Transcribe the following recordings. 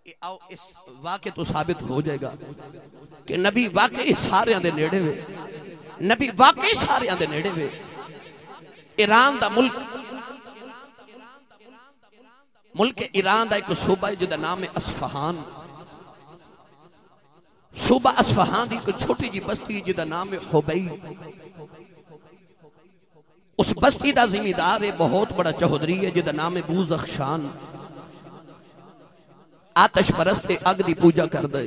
آؤ اس واقعے تو ثابت ہو جائے گا کہ نبی واقعی سارے دے نیڑے وے، نبی واقعی سارے دے نیڑے وے۔ ایران دا ملک ایران دا ایک صوبہ ہے جدا نام ہے اصفہان۔ صوبہ اصفہان دی ایک چھوٹی جی بستی جدا نام ہے حبئی۔ اس بستی دا زمیندار ہے بہت بڑا چہدری ہے جدا نام ہے بوزخشان۔ آتش پرست اگ دی پوجا کر دے،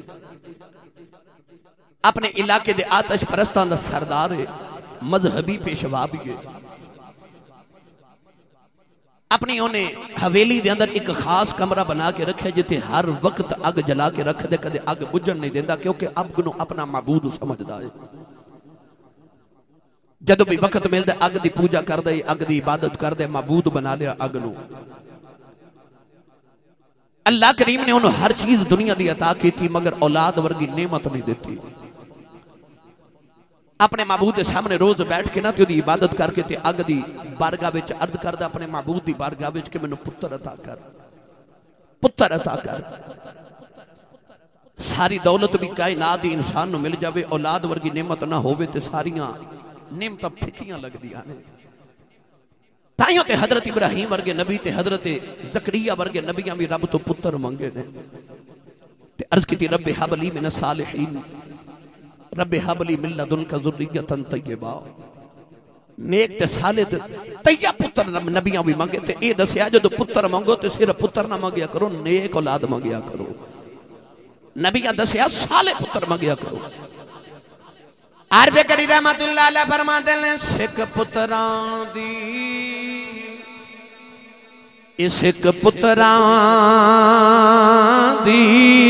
اپنے علاقے دے آتش پرستان دا سردار ہے، مذہبی پیشوا بھی ہے۔ اپنی انہیں حویلی دے اندر ایک خاص کمرہ بنا کے رکھے جتے ہر وقت اگ جلا کے رکھ دے، کدے اگ بجھن نہیں دیندہ کیونکہ اب گنو اپنا معبود سمجھدا ہے۔ جدو بھی وقت مل دے اگ دی پوجا کر دے، اگ دی عبادت کر دے، معبود بنا لیا اگ نو۔ اللہ کریم نے انہوں ہر چیز دنیا دی عطا کی تھی مگر اولاد ورگی نعمت نہیں دیتی۔ اپنے معبود دے سامنے روز بیٹھ کے نہ تے دی عبادت کر کے تے اگ دی بارگاہ وچ عرض کردہ اپنے معبود دی بارگاہ وچ کہ میں نے پتر عطا کر، پتر عطا کر۔ ساری دولت بھی کائنات دی انسان نو مل جاوے، اولاد ورگی نعمت نہ ہووے تے ساریاں نعمتاں پھکیاں لگ دیاں نے۔ تائیوں تے حضرت ابراہیم ورگے نبی تے حضرت زکریا ورگے نبیاں بھی رب تو پتر مانگے نے۔ تے عرض کی تھی رب حب لی من الصالحین، رب حب لی من لدنک ذریۃ طیبہ۔ نیک تے صالح طیب پتر نبیاں بھی مانگے تے اے دسیا جو پتر مانگو تے صرف پتر نہ مانگیا کرو، نیک اولاد مانگیا کرو۔ نبیاں دسیا صالح پتر مانگیا کرو۔ عربِ کری رحمت اللہ علیہ فرماتے ہیں سکھ پتران دی سکھ پتران دی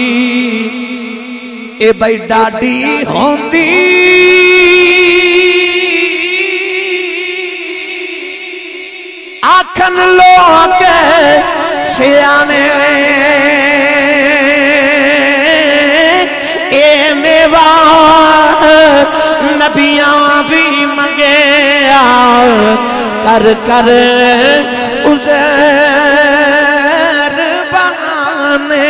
اے بھائی ڈاڈی ہوندی آکھن لوگ سیانے اے میوہ نبیاں بھی منگیا کر کر عزیر بہانے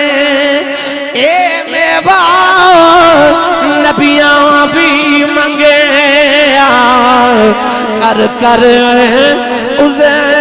اے میوہ نبیاں بھی منگیا کر کر عزیر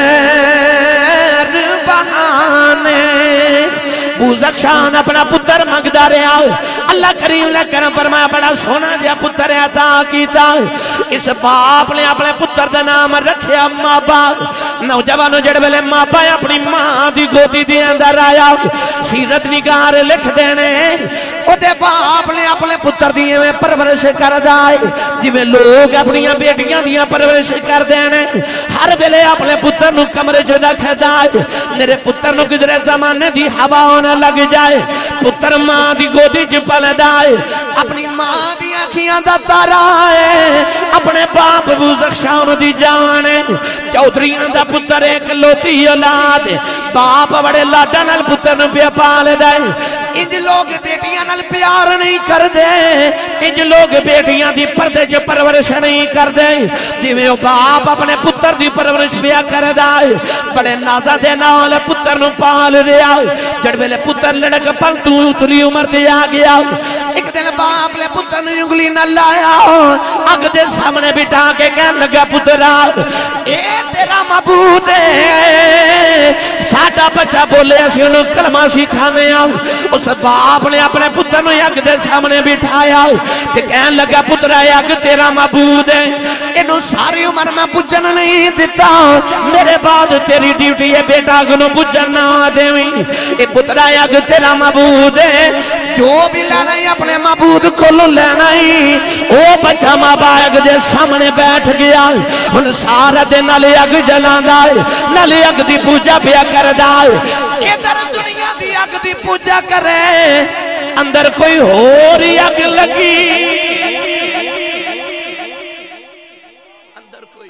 بہانے۔ بوزخشان اپنا پتر مانگدا رہا، اللہ کریم نے کرم فرمایا بڑا سونا جہا پتر عطا کیتا۔ اس باپ نے اپنے پتر دا نام رکھیا مابا۔ نوجوانوں جڑ ویلے مابا اپنی ماں دی گودی دے اندر آیا، سیرت نگار لکھ دینے او دے باپ نے اپنے پتر دی میں پرورش کر دائے جویں لوگ اپنی بیٹیاں دیاں پرورش کر دینے۔ ہر ویلے اپنے پتر نو کمرے چ رکھ دائے، میرے پتر نو کدھر زمانے دی ہوا نہ لگ جائے۔ پتر ماں دی گودی چ پل دائے، اپنی ماں دی آنکھیاں دا تارا ہے، اپنے باپ بوزخشان دی جان ہے۔ چودھریاں دا پتر ایک لوتی اولاد، باپ بڑے لاڈا نال پتر نو پیا پال دائے۔ انج لوگ بیٹیاں نال پیار نہیں کر دے، انج لوگ بیٹیاں دی پردے جو پرورش نہیں کر دے جویں او باپ اپنے پتر دی پرورش پیا کر دائے۔ بڑے نازا دے نال پتر نو پال رہا، جڑ ویلے پتر لڑک پلٹو اتلی عمر دے آ گیا۔ ایک دن باپ نے پتر نے انگلی نہ لایا، اگ دے سامنے بٹھا کے کہنے لگا پترا اے تیرا معبود ہے، ساڈا بچہ بولے اسی انہوں کلمہ سکھانے آؤ۔ اس باپ نے اپنے پتر نے اگ دے سامنے بٹھایا تے کہنے لگا پترا اے اگ تیرا معبود ہے، انہوں ساری عمر میں پجن نہیں دیتا، میرے بعد تیری ڈیوٹی ہے بیٹا اگنوں پجن نہ دیویں۔ اے پترا اے اگ تیرا معبود ہے، جو بھی لینا ہی اپنے معبود کو لینا ہی۔ او بچہ ماں باگ دے سامنے بیٹھ گیا، ان سارا دے نالے اگ جلان دائے، نالے اگ دی پوجا پیا کر دائے۔ ادھر دنیا دی اگ دی پوجا کرے، اندر کوئی ہو رہی اگ لگی، اندر کوئی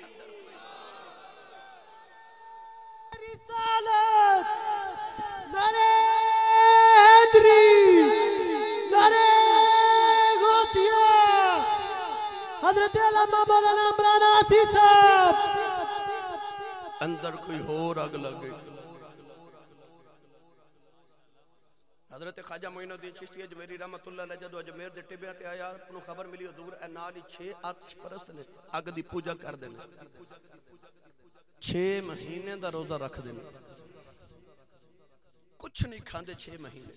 حضرت علامہ مولانا عمران آسی صاحب اندر کوئی اور اگ لگے۔ حضرت خواجہ معین الدین چشتی اجمیری رحمت اللہ علیہ جدو اجمیر دے ٹبیاں تے آیا انہوں خبر ملی حضور اے نالی 6 آتش پرست نے اگ دی پوجا کر دینا 6 مہینے دا روزہ رکھ دینا کچھ نہیں کھاندے 6 مہینے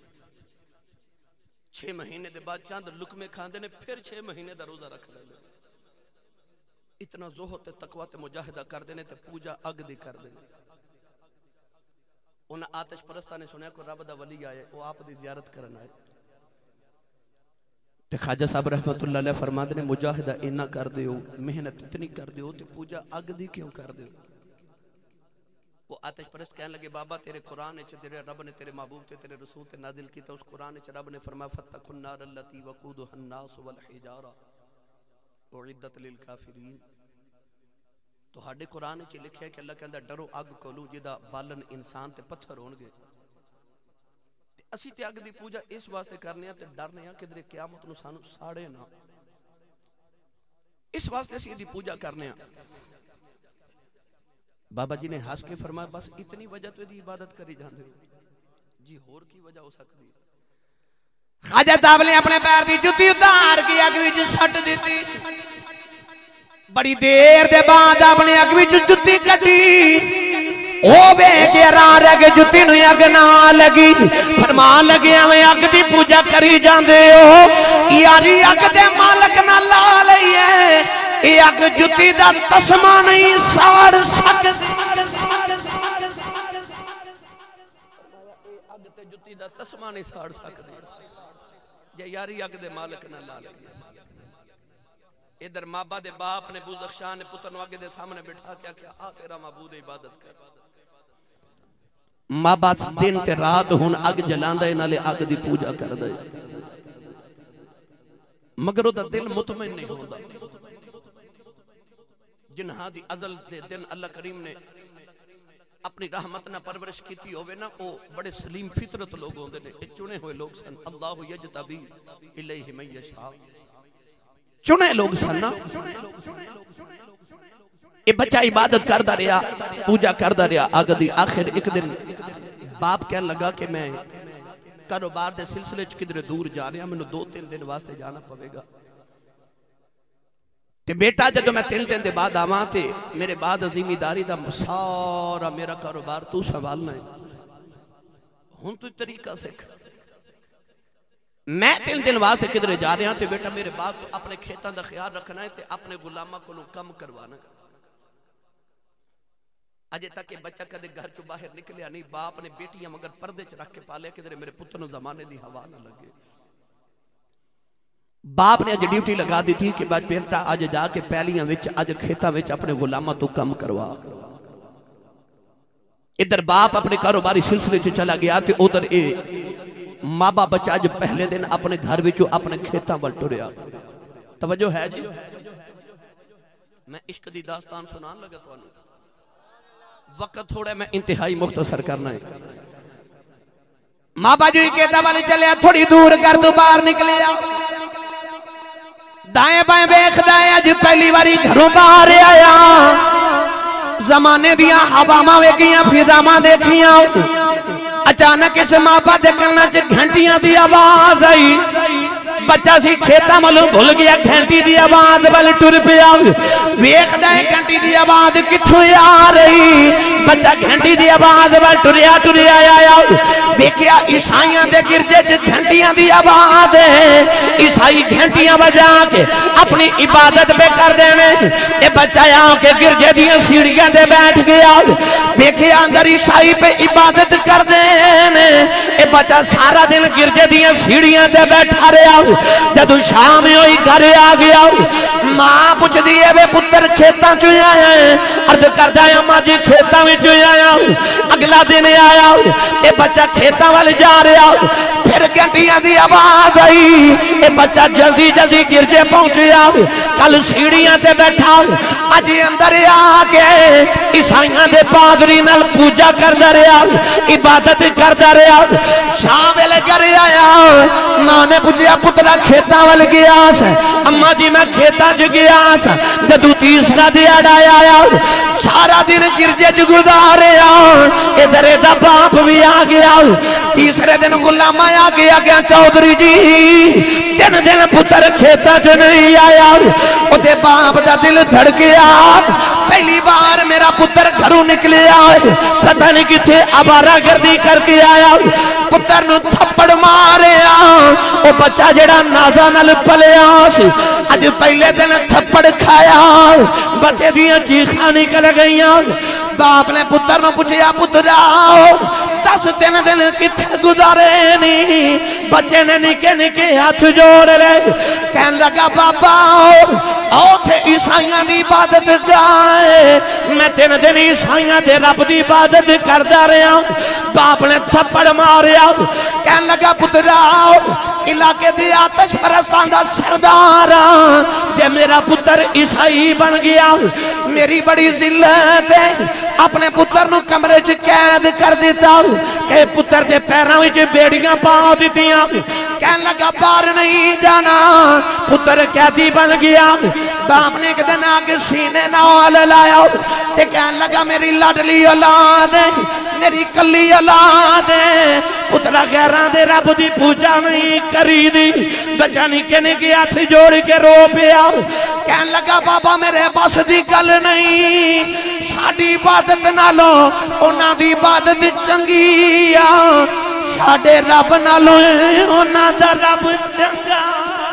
6 مہینے دے بعد چاند لکمے کھاندے نے پھر 6 مہینے دا روزہ رکھ دینا اتنا زہد تے تقوی تے مجاہدہ کر دینے تے پوجا اگ دی کر دینے انہاں آتش پرستہ نے سنیا کو رب دا ولی آئے وہ آپ دی زیارت کرن آئے تے خواجہ صاحب رحمت اللہ علیہ فرما دے نے مجاہدہ اینا کر دیو محنت اتنی کر دیو تے پوجا اگ دی کیوں کر دیو وہ آتش پرست کہنے لگے بابا تیرے قرآن اچھ تیرے رب نے تیرے محبوب تے تیرے رسول تے نازل کی تا اس قرآن اچھ رب نے فرمایا فَاتَّقُوا النَّارَ الَّتِي وَقُودُهَا النَّاسُ وَالْحِجَارَةُ اُعِدَّتْ لِلْكَافِرِينَ تو ہاڑے قرآن اچھ لکھے کہ اللہ کہندہ ڈرو اگ کولو جدا بالن انسان تے پتھر ہونگے اسی تے اگ دی پوجا اس واسطے کرنے ہیں تے ڈرنے ہیں کہ در قیامت نو سانو ساڑے نا اس واسطے اسی دی پوجا کرنے ہیں بابا جی نے ہنس کے فرمایا بس اتنی وجہ تو دی عبادت کری جاندے جی ہور کی وجہ ہو سکتی خواجہ صاحب نے اپنے پیر دی جُتی اتار کی اگ وچ سٹ دیتی بڑی دیر دے بعد اپنے اگ وچ جُتی کٹی او بے کے رار اگ جُتی نو اگ نہ لگی فرمان لگے ہمیں اگ دی پوجا کری جاندے ہو یاری اگ دے مالک نہ لا لئیے یہ اگ جُتی دا تسمہ نہیں ساڑ سکتی اگ تے جُتی دا تسمہ نہیں ساڑ سکتی جے یاری اگ دے مالک نہ لا لگی ادھر مابا دے باپ نے بوزخشاہ نے پتر نو آگے دے سامنے بٹھا کیا کیا آ تیرا معبود عبادت کر مابا دن تے رات ہون اگ جلاندہ ہے نالے اگ دی پوجا کر دے مگر وہ دا دل مطمئن نہیں ہوندہ جنہاں دی ازل دے دن اللہ کریم نے اپنی رحمت نہ پرورش کی تھی ہوئے نا وہ بڑے سلیم فطرت لوگ ہوندے نے چنے ہوئے لوگ سن اللہ یجتبی الیہ من یشاء چنے لوگ سن نا یہ بچہ عبادت کردہ رہا پوجا کردہ رہا آگا دی آخر ایک دن باپ کہنے لگا کہ میں کاروبار دے سلسلے کدھر دور جا رہا میں نے 2-3 دن واسطے جانا پوے گا کہ بیٹا جدو میں 3 دن دے بعد آواں تے میرے بعد عظیمی داری دا سارا میرا کاروبار تو سنبھالنا ہے ہون تو طریقہ سکھ میں 3 دن واسطے کدھر جا رہا تے بیٹا میرے باپ اپنے کھیتاں دا خیال رکھنا ہے تے اپنے غلامہ کو کم کروانا ہے اجے تک کہ بچہ کدے گھر چو باہر نکلیا نہیں باپ نے بیٹیاں مگر پردے چ رکھ کے پالے کدھر میرے پتر نو زمانے دی ہوا نہ لگے باپ نے اج ڈیوٹی لگا دی تھی کہ بچ بیٹا اج جا کے پہلیاں وچ اج کھیتاں وچ اپنے غلاماں تو کم کروا ادھر باپ اپنے کاروباری سلسلے سے چلا گیا تے ادھر اے ماں باپ بچہ اج پہلے دن اپنے گھر وچوں اپنے کھیتاں ول ٹریا توجہ ہے جی میں عشق دی داستان سنان لگا تانوں وقت تھوڑا میں انتہائی مختصر کرنا ہے ماں باجوئی کہتا والی چلے تھوڑی دور کر دو باہر نکلیا دائیں بائیں بیخ دائیں اج پہلی واری گھروں باہر آیا زمانے دیا حبامہ ویکیاں فضامہ دیکھیاں اچانک اس ماں با دیکھنا چھ گھنٹیاں دی آواز آئی بچہ سی کھیتا ملوں بھول گیا گھنٹی دی آواز بل ٹر پیا ویخ دائیں گھنٹی دی آواز کتھوں آ رہی بچہ گھنٹی دی آواز بل ٹریا آیا دیکھیا عیسائیاں دے گرجے چھ گھنٹیاں دی آواز ہے عیسائی گھنٹیاں بجا کے اپنی عبادت پہ کر دینے اے بچہ یہاں کے گرجے دیاں سیڑھیاں دے بیٹھ گیا دیکھیا اندر عیسائی پہ عبادت کر دینے اے بچہ سارا دن گرجے دیاں سیڑھیاں دے بیٹھا رہا جدو شام ہوئی گھر آ گیا ماں پوچھ دیئے بے پتر کھیتاں چوئی آیا ہے عرض کر جایا ماں جی کھیتاں میں چوئی آیا اگلا دن آیا اے بچہ کھیتاں والے جا رہا پھر گھنٹیاں دی آواز آئی اے بچہ جلدی جلدی گرجے پہنچیا کل سیڑھیاں سے بیٹھا اج اندر آ کے عیسائیاں دے پادری نال پوجا کردا رہا عبادت کردا رہا شام ویلے گھر آیا ماں نے پوچھیا پترا کھیتاں وال گیا سا اماں جی میں کھیتاں چ گیا سا جدو تیسرا دیہڑا آیا سارا دن گرجے چ گزاریا ادھر دا باپ بھی آ گیا تیسرے دن غلام آیا آ گیا چودھری جی دن دن پتر کھیتا چ نہیں آیا اُتے باپ دا دل دھڑ گیا پہلی بار میرا پتر گھروں نکلیا پتہ نہیں کتھے آوارہ گردی کر کے آیا پتر نو تھپڑ ماریا او بچہ جڑا نازا نال پلیا سی اج پہلے دن تھپڑ کھایا بچے دیاں چیخاں نکل گئیاں باپ نے پتر نو پوچھیا پترا 10 دن کتھے گزارے نہیں بچے نے نکے نکے ہاتھ جوڑ رہے کہن لگا بابا او تھے عیسائیاں دی عبادت گائے میں 3 دن عیسائیاں دے رب دی عبادت کردہ رہا باپ نے تھپڑ ماریا کہن لگا پترا علاقے دی آتش پرستان دا سردار جے میرا پتر عیسائی بن گیا میری بڑی ذلت ہے اپنے پتر نو کمرے چ قید کر دیتا کہ پتر دے پیراں وچ بیڑیاں پا دتیاں کہن لگا باہر نہیں جانا پتر قیدی بن گیا باپ نے ایک دن آگے سینے نال لایا تے کہن لگا میری لاڈلی اولاد ہے میری کلی اولاد ہے پترا غیران دے رب دی پوجا نہیں کری دی بچہ نکے نکے ہاتھ جوڑ کے رو پیا کہن لگا بابا میرے بس دی گل نہیں ساڈی عبادت نالو انہاں دی عبادت چنگی آ ساڈے رب نالو انہاں دا رب چنگا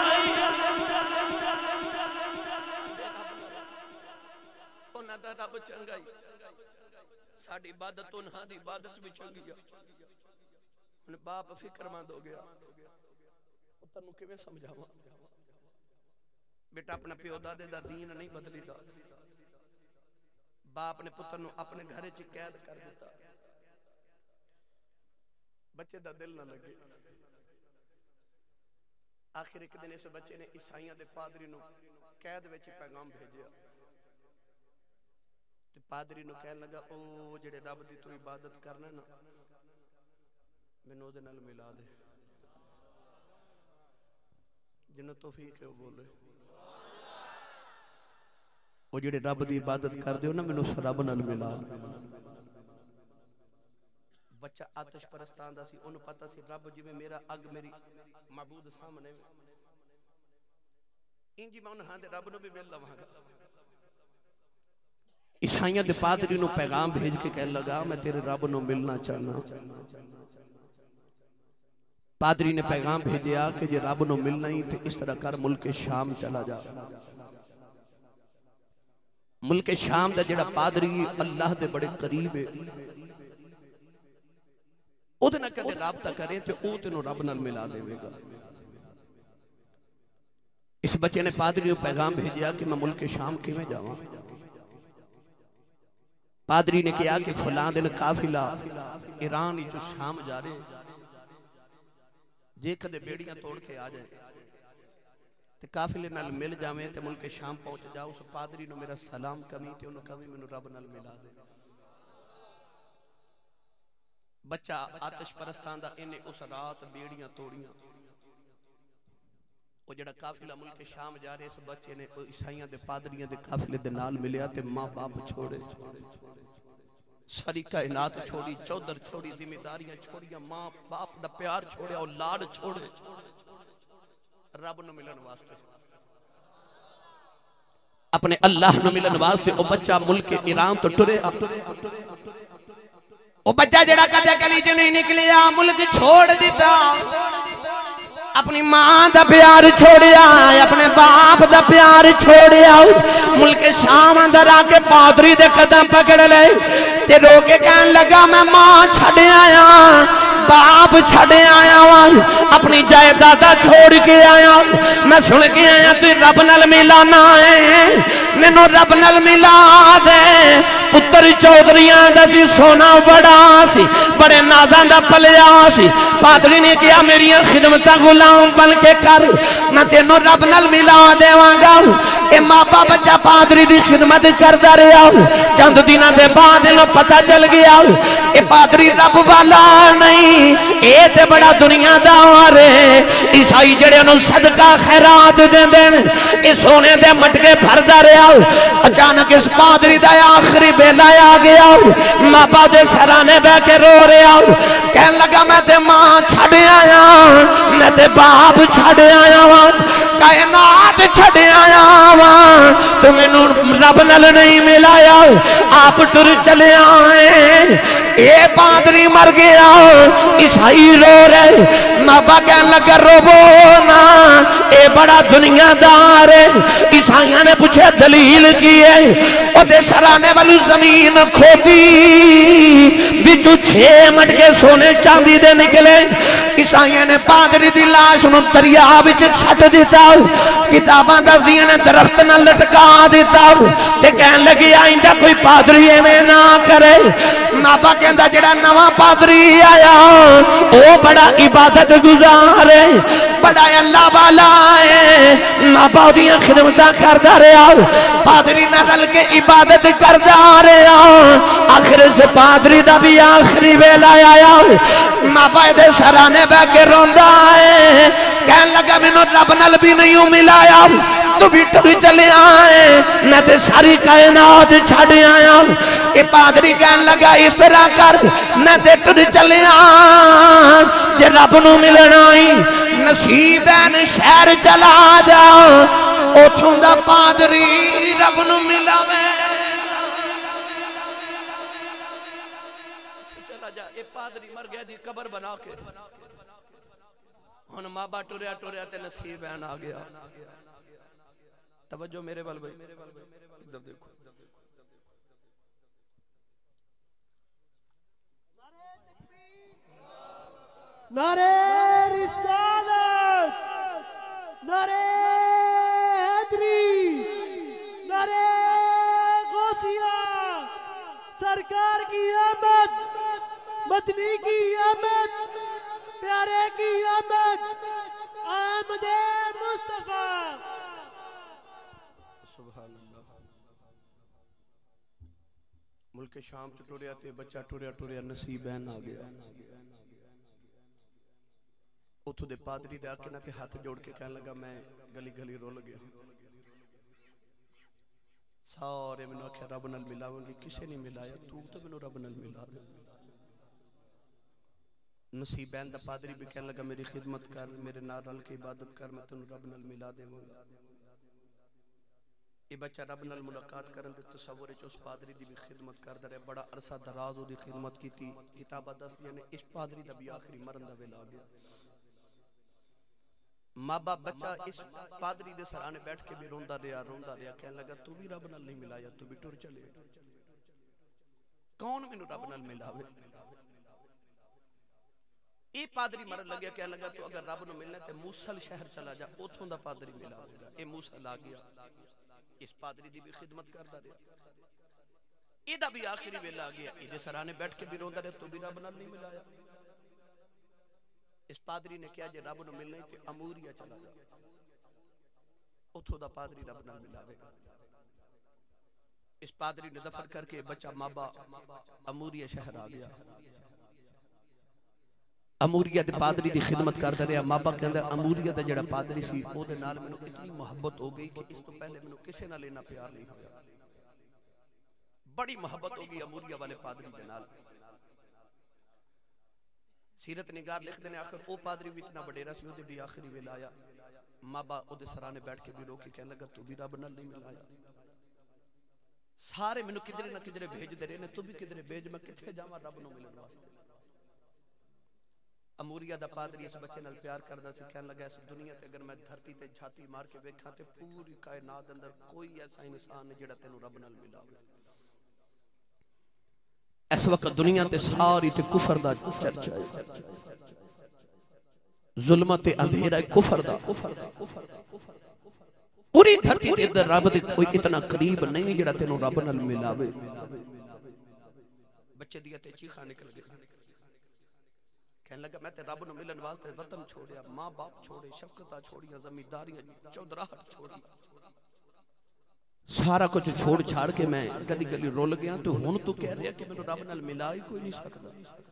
انہاں دا رب چنگا ساڈی عبادت انہاں دی عبادت بھی چنگی آ باپ فکر مند ہو گیا پتر نو کیویں سمجھاواں بیٹا اپنا پیو دادے دا دین نہیں بدلی دا باپ نے پتر نو اپنے گھرے چ قید کر دیتا بچے دا دل نہ لگے آخر ایک دن اس بچے نے عیسائیاں دے پادری نو قید وچ پیغام بھیجیا تے پادری نو کہن لگا او جڑے رب دی تو عبادت کرنا نا مینوں دے نال ملا دے جنوں توفیق ہے وہ بولے وہ جڑے رب دی عبادت کر دیو نا مینوں رب نال ملا بچہ آتش پرستان دا سی انہوں پتہ سی رب جی میں میرا اگ میری معبود سامنے انجی میں انہاں دے رب نو بھی مل لواں گا عیسائیاں دے پادری نو پیغام بھیج کے کہنے لگا میں تیرے رب نو ملنا چاہنا پادری نے پیغام بھیجیا کہ جے رب نو ملنا ہی تو اس طرح کر ملک شام چلا جا ملک شام دا جڑا پادری اللہ دے بڑے قریب ہے او دے نہ کدے رابطہ کریں تو او تینوں رب نال ملا دے گا اس بچے نے پادری کو پیغام بھیجیا کہ میں ملک شام کیویں جاواں پادری نے کہا کہ فلاں دن قافلہ ایران جو شام جا رہے جے کدے بیڑیاں توڑ کے آ جائیں تے قافلے نال مل جاویں تے ملک شام پہنچ جاؤ اس پادری نو میرا سلام کمی تے انہوں کمی مینوں رب نال ملا دے بچہ آتش پرستان دا انہیں اس رات بیڑیاں توڑیاں وہ جڑا قافلہ ملک شام جا رہے اس بچے نے عیسائیاں دے پادریاں دے قافلے دے نال ملیا تے ماں باپ چھوڑے ساری کائنات چھوڑی چودر چھوڑی ذمہ داریاں چھوڑیاں ماں باپ دا پیار چھوڑے اولاد چھوڑے رب نو ملن واسطے اپنے اللہ نو ملن واسطے او بچہ ملک ایران تو ٹرے او بچہ جڑا کدے گلی چ نہیں نکلیا ملک چھوڑ دیتا اپنی ماں دا پیار چھوڑیا اپنے باپ دا پیار چھوڑیا ملک شام اندر آ کے پادری دے قدم پکڑ لے تے رو کے کہن لگا میں ماں چھڑے آیا باپ چھڑے آیا اپنی جائیداداں چھوڑ کے آیا میں سن کے آیا تو رب نال ملانا ہے مینوں رب نال ملا دے پتر چودھریاں دا سی سونا بڑا سی بڑے نازاں دا پلیا سی پادری نے کہا میری خدمتاں غلام بن کے کر میں تینوں رب نال ملا دیواں گا اے ماں باپ بچہ پادری دی خدمت کردا رہیا چند دنوں دے بعد انہوں پتہ چل گیا اے پادری رب والا نہیں اے تے بڑا دنیا دار ہے عیسائی جڑے انہوں صدقہ خیرات دین دین اے سونے دے مٹکے بھردا رہیا اچانک اس پادری دا آخری بیلا آ گیا ماں باپ دے سرانے بہ کے رو رہیا کہن لگا میں تے ماں چھڑے آیا میں تے باپ چھڑے آیا کائنات چھڑے آیا تو میں رب نل نہیں ملایا آپ ٹر چلے آئے اے پادری مر گیا عیسائی رو رہے مابا کہنے لگا رو نا اے بڑا دنیا دار ہے عیسائیاں نے پوچھے دلیل کی ہے او دے سرانے والی زمین کھودی بچو 6 مٹکے سونے چاندی دے نکلے عیسائیاں نے پادری دی لاش نو دریا وچ سٹ دیتا کتاباں دسدیاں نے درخت نہ لٹکا دیتا تے کہن لگی آئندہ کوئی پادری ایویں نہ کرے مابا کہندا جڑا نواں پادری آیا او بڑا عبادت گزار ہے بڑا اللہ والا ہے مابا دیاں خدمتاں کردا رہیا پادری نال کے عبادت کردا رہیا آخر سے پادری دا بھی آخری ویلا آیا مابا دے سرانے بہ کے روندا ہے کہن لگا مینوں رب نال بھی نہیں ملایا تو بھی ٹر چلے آئے میں تے ساری کائنات چھڑ آیا کہ پادری کہن لگا اس طرح کر میں تے ٹر چلے آئے جے رب نو ملنا ہی نصیبین شہر چلا جا اوتھوں دا پادری رب نو ملاوے چلا جا اے پادری مر گیا دی قبر بنا کے ہن ماں با ٹریا ٹریا تے نصیبین آ گیا توجہ میرے وال بھائی ادھر دیکھو نعرہ رسالت نعرہ حیدری نعرہ غوثیہ سرکار کی آمد مدنی کی آمد پیارے کی آمد آمد مصطفیٰ سبحان اللہ ملک شام ٹوریا تے بچہ ٹوریا ٹوریا نصیبین آ گیا اتھو دے پادری دے آکے نہ تے ہاتھ جوڑ کے کہنے لگا میں گلی گلی رول گیا سارے میں نے آکھا رب نال ملاؤں گی کسے نہیں ملایا تو میں نے رب نال ملا دے نصیبین دا پادری بھی کہنے لگا میری خدمت کر میرے نارل کی عبادت کر میں تنو رب نال ملا دے مونگا یہ بچہ رب نال ملاقات کرن دے تصور ہے اس پادری دی بھی خدمت کر دے بڑا عرصہ دراز ہو دی خدمت کی تھی کتابہ دست دیا نے اس پادری دا بھی آخری مرن دا ویلا گیا ماں باپ بچہ اس پادری دے سرانے بیٹھ کے بھی روندہ رہا کہنے لگا تو بھی رب نال نہیں ملایا تو بھی ٹر چلے کون میں رب نال ملاوے اے پادری مرن لگیا کہنے لگا تو اگر رب نو ملنا تے موصل شہر چلا جا اوتھوں دا پادری ملاوے گا اے موصل آ گیا اس پادری دی بھی خدمت کردا رہا اے دا بھی آخری ویلا آ گیا اے دے سرانے بیٹھ کے بھی روندا رہا تو بھی رب نال نہیں ملایا اس پادری نے کیا جے رب نو ملنا تے اموریا چلا جا اوتھوں دا پادری رب نال ملاوے گا اس پادری نے دفن کر کے بچہ مابا اموریا شہر آ گیا اموریا دے پادری دی خدمت کردا رہیا مابا کہندا اموریا دا جڑا پادری سی او دے نال مینوں اتنی محبت ہو گئی کہ اس تو پہلے مینوں کسے نال لینا پیار نہیں ہویا بڑی محبت ہو گئی اموریا والے پادری دے نال سیرت نگار لکھ دینے آخر او پادری بھی اتنا بڑیرا سی او دے بھی آخری ویلا آیا مابا او دے سرانے بیٹھ کے بھی رو کے کہنے لگا تو بھی رب نال نہیں ملایا سارے مینوں کدھرے نہ کدھرے بھیج دے رہے نے تو بھی کدھرے بھیج میں کتھے جاواں رب نو ملن واسطے اموریا دا پادری اس بچے نال پیار کردا سی کہنے لگا اس دنیا تے اگر میں دھرتی تے جھاتی مار کے ویکھاں تے پوری کائنات اندر کوئی ایسا انسان نہیں جڑا تینوں رب نال ملاوے اس وقت دنیا تے ساری تے کفر دا چرچا ہے ظلمت اندھیرا کفر دا پوری دھرتی تے اندر رب دے کوئی اتنا قریب نہیں جڑا تینوں رب نال ملاوے بچے دیا تے چیخاں نکل گئے کہنے لگا میں تے رب نو ملن واسطے وطن چھوڑیا ماں باپ چھوڑے شفقتہ چھوڑیاں زمینداریاں چودراہٹ چھوڑی سارا کچھ چھوڑ چھاڑ کے میں گلی گلی رول گیا تو ہون تو کہہ رہا کہ میں رب نال ملا ہی کوئی نہیں سکتا.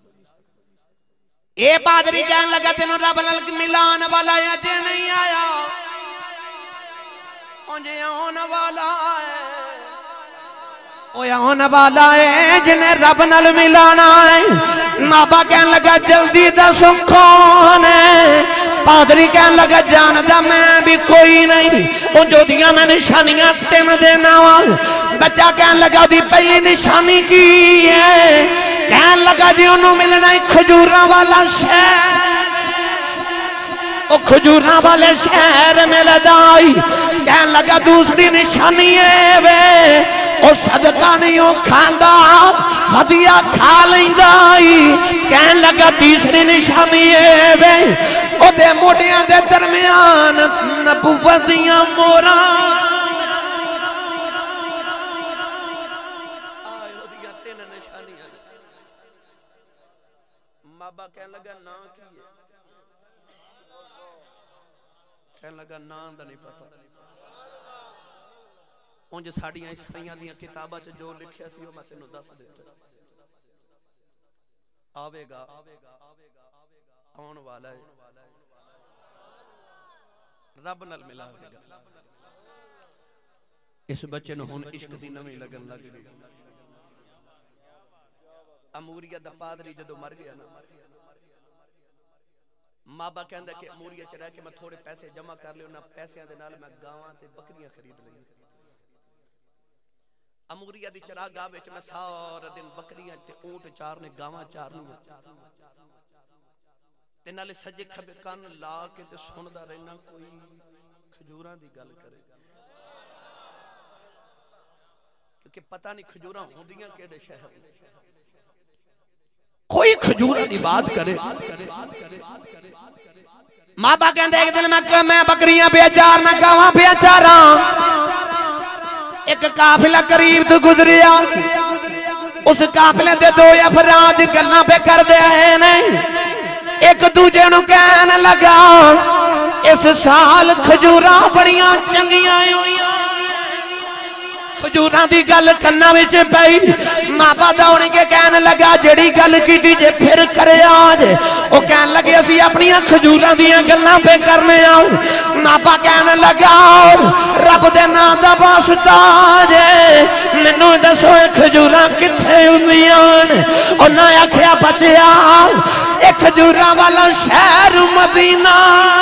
اے پادری کہنے لگا تینوں رب نال ملان والا اجے نہیں آیا اونجے آن والا ہے اوے آن والا ہے جنہیں رب نال ملانا ہے. بابا کہنے لگا جلدی دسو کون ہے. پادری کہنے لگا جاندا میں بھی کوئی نہیں ان جو دیاں میں نشانیاں تین دینا وا. بچہ کہنے لگا دی پہلی نشانی کی ہے کہنے لگا جی انہوں ملنا ہی کھجوراں والا شہر او کھجوراں والے شہر میں لدائی. کہنے لگا دوسری نشانی ہے وے او صدقہ نہیں ہو کھاندا ہدیہ کھا لیندائی. کہنے لگا تیسری نشانی ہے وے او دے موڑیاں دے درمیان نبوت دیاں موراں بابا کہنے لگا نا کی ہے کہنے لگا نا دا نہیں پتا انج ساڑیاں عیسائیاں دیاں کتاباں چ جو لکھیا سی میں تینوں دس دیتا آوے گا آن والا ہے رب نال ملا دے گا. اس بچے نو ہن عشق دی نویں لگن لگ گئی. اموریا دا پادری جدو مر گیا نا مابا کہندا کہ اموریا چ رہ کے میں تھوڑے پیسے جمع کر لے انہاں پیسیاں دے نال میں گاواں تے بکریاں خرید لئی. اموریا دی چراگاہ وچ میں سارا دن بکریاں تے اونٹ چارنے گاواں چارنیاں تے نالے سجے کھبے کان لا کے تے سندا رہنا کوئی کھجوراں دی گل کرے کیونکہ پتہ نہیں کھجوراں ہوندیاں کیڑے شہر کوئی کھجوراں دی بات کرے. ماں با کہندے ایک دن میں بکریاں پہ چارنا گاواں پہ چاراں. ایک قافلہ قریب تو گزریا اس قافلے دے دو افراد گلاں پہ کر دے آئے نہیں. ایک دوجے نو کہنے لگا اس سال کھجوراں بڑیاں چنگیاں ہوئیاں کھجوراں دی گل کنا وچ پئی. ماں دوڑ کے کہنے لگا جڑی گل کیتی جے پھر کرے آج او کہنے لگے اسی اپنی کھجوراں دیاں گلاں پہ کرنے آؤ. ماں کہنے لگا رب دے نام دا واسطہ جے مینوں دسو کھجوراں کتھے ہوندیاں. انہاں آکھیا بچیا اے کھجوراں والا شہر مدینہ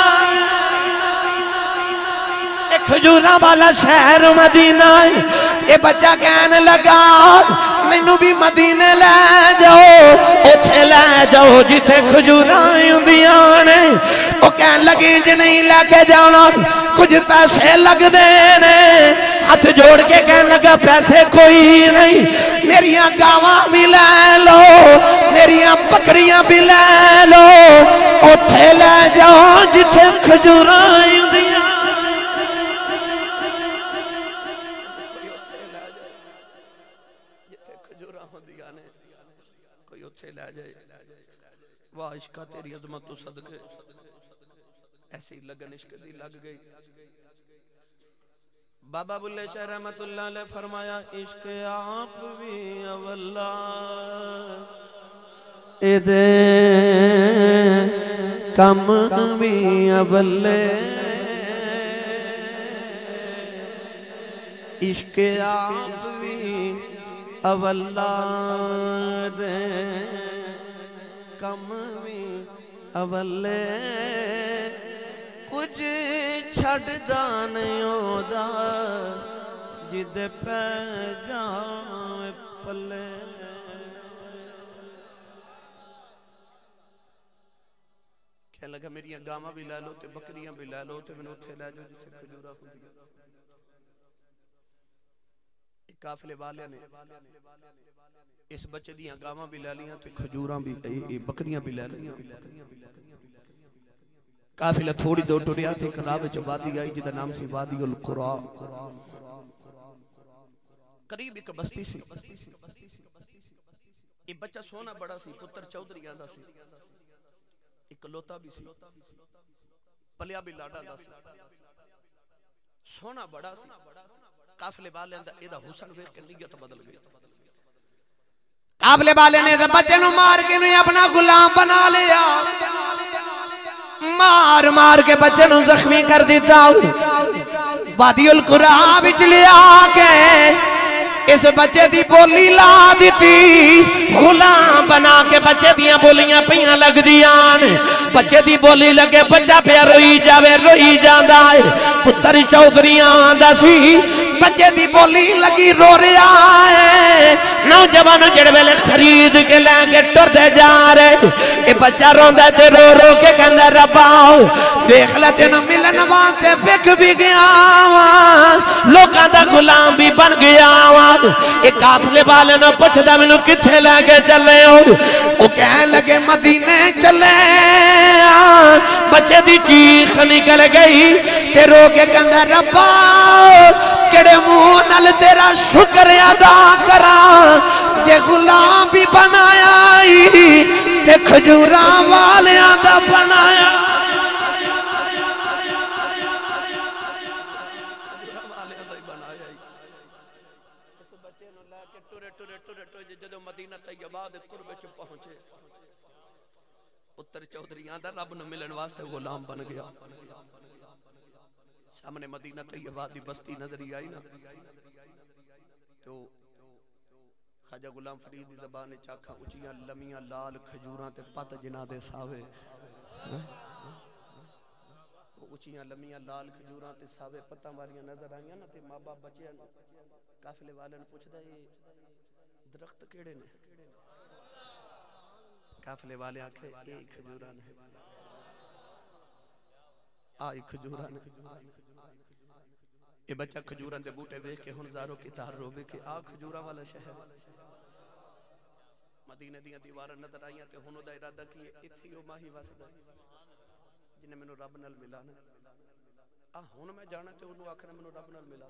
کھجوراں والا شہر مدینہ. اے بچہ کہنے لگا مینوں بھی مدینے لے جاؤ اوتھے لے جاؤ جتھے کھجوراں ہوندیاں نے. او کہنے لگی جے نہیں لے کے جانا کچھ پیسے لگ دے نے. ہاتھ جوڑ کے کہنے لگا پیسے کوئی نہیں میریاں گاواں بھی لے لو میریاں بکریاں بھی لے لو اوتھے لے جاؤ جتھے کھجوراں ہوندیاں. واہ عشقہ تیری عظمت تو صدقے ایسی لگن عشق دی لگ گئی. بابا بلے شاہ رحمت اللہ علیہ فرمایا عشق آپ بھی اولا ادے کم بھی اولے عشق آپ بھی اولا ادے کم بھی اولے کچھ چھڑ نہیں ہودا جد پہ جاوے پلے. کہنے لگا میری گاواں بھی لے لو تے بکریاں بھی لے لو تے میں اتھے لے جاؤ جتھے کھجوراں ہوندیاں. قافلے والے نے اس بچے دیاں گاواں بھی لے لیاں تے کھجوراں بھی بکریاں بھی لے لیاں. قافلہ تھوڑی دور ٹریا تے ایک راہ وچ وادی آئی جدا نام سی وادی القرا. قریب ایک بستی سی. یہ بچہ سونا بڑا سی پتر چودھری آندا سی ایک لوتا بھی سی پلیا بھی لاڈا دا سی سونا بڑا سی. قافلے والے دا اے دا حسن ویکھ کے نیت بدل گئی قافلے والے نے بچے نو مار کے نو اپنا غلام بنا لیا مار مار کے بچے نو زخمی کر دیتا وادی القرا وچ لیا کے اس بچے دی بولی لا دیتی غلام بنا کے بچے دیاں بولیاں پیاں لگ دیاں بچے دی بولی لگے بچہ پہ روئی جاوے روئی جاندہ ہے پتر چودھریاں آندہ سی بچے دی بولی لگی رو رہا ہے نوجوانوں جڑ ویلے خرید کے لیں کے ٹر دے جا رہے اے بچہ روندہ تے رو رو کے کہندہ رباؤ دیکھ لیتے نو ملن وانتے بک بھی گیا لوکاں دا غلام بھی بن گیا ایک قافلے والے نو پوچھدا مینوں کتھے لے کے چلے ہو او کہنے لگے مدینے چلے بچے دی چیخ نکل گئی تے رو کے کہندہ ربا کڑے منہ نال تیرا شکر ادا کرا یہ غلام بھی بنایا تے کھجوراں والیاں دا بنایا مدینہ طیبہ دے قرب وچ پہنچے پتر چودھریاں دا رب نو ملن واسطے غلام بن گیا سامنے مدینہ طیبہ دی بستی نظری آئی نا تو خواجہ غلام فرید دی زبان چاکھاں اچیاں لمیاں لال کھجوراں تے پت جنہ دے ساوے اچیاں لمیاں لال کھجوراں تے ساوے پتاں والیاں نظر آئیاں نا تے ماں باپ بچے قافلے والے نے پوچھدا یہ درخت کیڑے نے قافلے والے آکھے ایک کھجوران ہے آئی کھجوران یہ بچہ کھجوران دے بوٹے بیک کے ہنزاروں کی تار رو بے کہ آ کھجوران والا شہر مدینہ دیاں دیوارہ نظر آئیاں تے ہنو دا ارادہ کیے اتھیو ماہی واسدہ جنہیں میں نو رب نال ملانا ہن میں جانا تے انہوں آکھنا میں نو رب نال ملا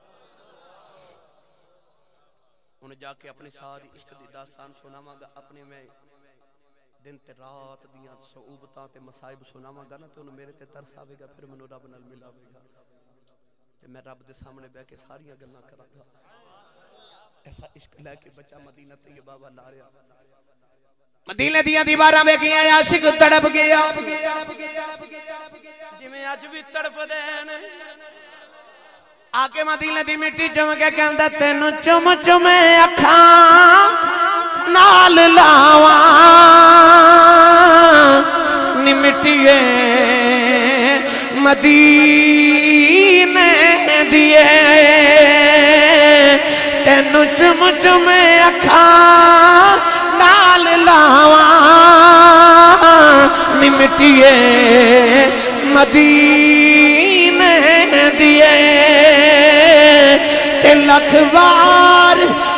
انہیں جا کے اپنی ساری عشق دی داستان سناواں گا اپنے میں دن تے رات دیاں صعوبتاں تے مصائب سناواں گا نا تو انہیں میرے تے ترس آوے گا پھر منو رب نال ملاوے گا تے میں رب دے سامنے بے کے ساریاں گلنا کراں گا ایسا عشق لے کے بچہ مدینہ طیبہ والا رہا مدینہ دیاں دیواراں میں کیا عاشق تڑپ گیا جی میں آج بھی تڑپ دین آکے مدینہ دی مٹی چم کے کہندہ تینو چم چمے اکھاں نال لاواں نی مٹیے مدینے دیے تینو چم چمے اکھاں نال لاواں نی مٹیے مدینے دیے لکھ وار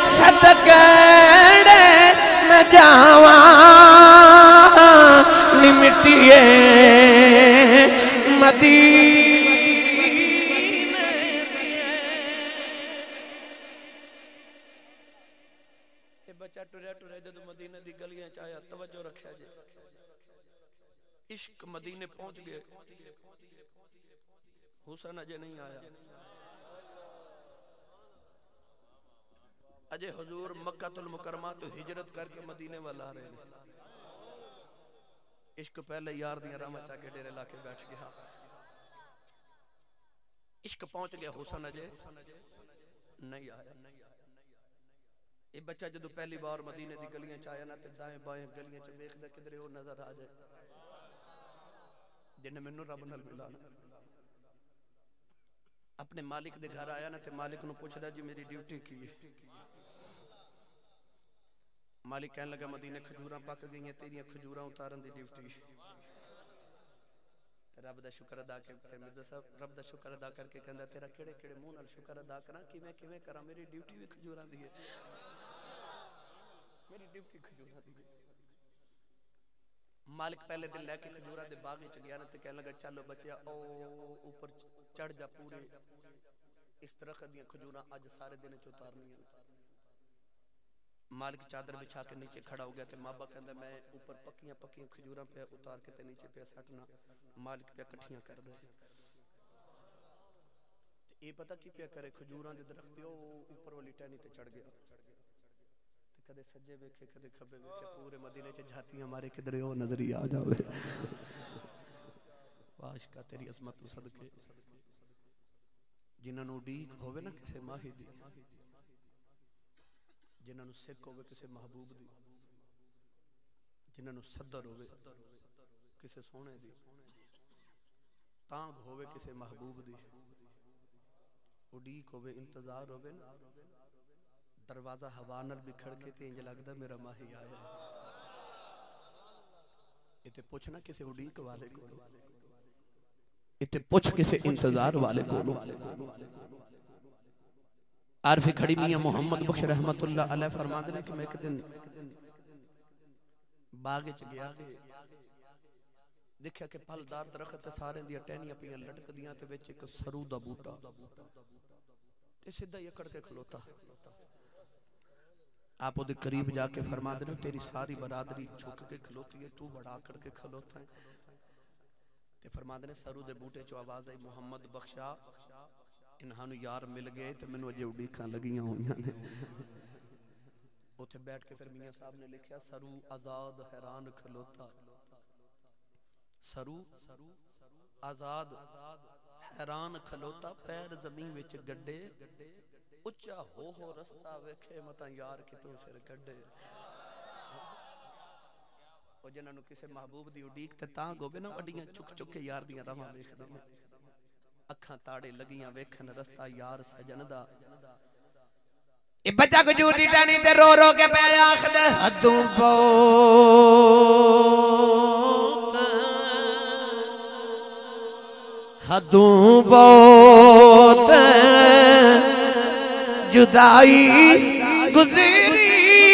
صدقڑے میں جاواں نمٹیے مدینے یہ بچہ ٹریا ٹریا جدو مدینہ دی گلیاں چاہیا توجہ رکھیا جے عشق مدینے پہنچ گئے حسن اجے نہیں آیا اجے حضور مکہ المکرمہ تو ہجرت کر کے مدینے والا رہے ہیں عشق پہلے یار دیاں راما چاہ کے ڈیرے لا کے بیٹھ گیا عشق پہنچ گیا حسن اجے نہیں آیا یہ بچہ جدو پہلی بار مدینے دی گلیاں چاہیا نا تے دائیں بائیں گلیاں چاہ بیخ دے کدرے وہ نظر آ جائے جنہیں میں نو رب نال ملانا اپنے مالک دے گھر آیا نا تے مالک نو پوچھ دا جی میری ڈیوٹی کی ہے مالک کہنے لگا مدینے کھجوراں پاک گئی ہیں تیریاں کھجوراں اتارن دی ڈیوٹی رب دا شکر ادا کر مرزا صاحب رب دا شکر ادا کر کے کہندا تیرا کیڑے کیڑے منہ نال شکر ادا کراں کیویں کراں میری ڈیوٹی بھی کھجوراں دی ہے میری ڈیوٹی کھجوراں دی ہے مالک پہلے دن لے کے کھجوراں دے باغ وچ گیا نا تے کہنے لگا چلو بچیا او اوپر چڑھ جا پورے اس درخت دیاں کھجوراں اج سارے دن چ اتارنیاں مالک چادر بچھا کے نیچے کھڑا ہو گیا تے مابا کہندا میں اوپر پکیاں پکیاں کھجوراں پہ اتار کے تے نیچے پہ سٹنا مالک پہ کٹھیاں کر دے یہ پتہ کی پیا کرے کھجوراں دے درخت تے اوپر والی ٹہنی تے چڑھ گیا تے کدے سجے ویکھے کدے کھبے ویکھے پورے مدینے چ جھاتیاں مارے کدھر او نظر ہی آ جاوے واش کا تیری عظمت تو صدقے جنہاں نو ڈیک ہوے نا کسے ماہی دی جنہاں نو سکھ ہوے کسے محبوب دی جنہاں نو صدر ہوے کسے سونے دی تانگ ہوے کسے محبوب دی اڈیک ہوے انتظار ہوے نا دروازہ ہوا نال بکھڑ کے تے انج لگدا میرا ماہی آیا اتے پوچھنا کسے اڈیک والے کو اتے پوچھ کسے انتظار والے کو عارف کھڑی میاں محمد بخش رحمت اللہ علیہ فرماتے ہیں کہ میں ایک دن باغ چ گیا دیکھا کہ پھلدار درخت سارے دی ٹہنیاں پیاں لٹک دیاں تے وچ ایک سرو دا بوٹا تے سیدھا اکڑ کے کھلوتا آپ وہ قریب جا کے فرما دے تیری ساری برادری جھک کے کھلوتی ہے تو بڑا کر کے کھلوتا ہے تے فرما دے سرو دے بوٹے چو آواز آئی محمد بخشا انہانو یار مل گئے تے منو اجے اڈیکاں لگیاں ہویاں نے اوتھے بیٹھ کے پھر میاں صاحب نے لکھیا سرو آزاد حیران کھلوتا سرو آزاد حیران کھلوتا پیر زمین وچ گڈے اچا ہو رستہ ویکھے متا یار کتوں سر گڈے او جنہاں نو کسے محبوب دی اڈیک تے تاں گوبے نا وڈیاں چک چک کے یار دیاں راواں ویکھدے نے اکھاں تاڑے لگیاں ویکھن رستہ یار سجن دا اے بچا کجور دی ٹانی تے رو رو کے پے آکھد حدوں بہت جدائی گزری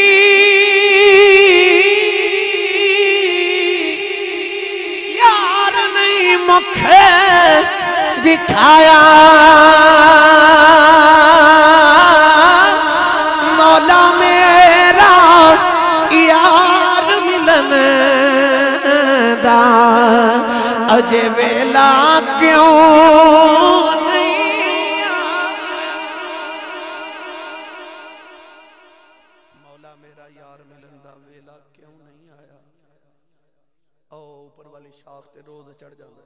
یار نہیں مکھے دکھایا مولا میرا یار ملن دا اجے ویلا کیوں نہیں مولا میرا یار ملن دا ویلا کیوں نہیں آیا او اوپر والی شاخ تے روز چڑھ جاندا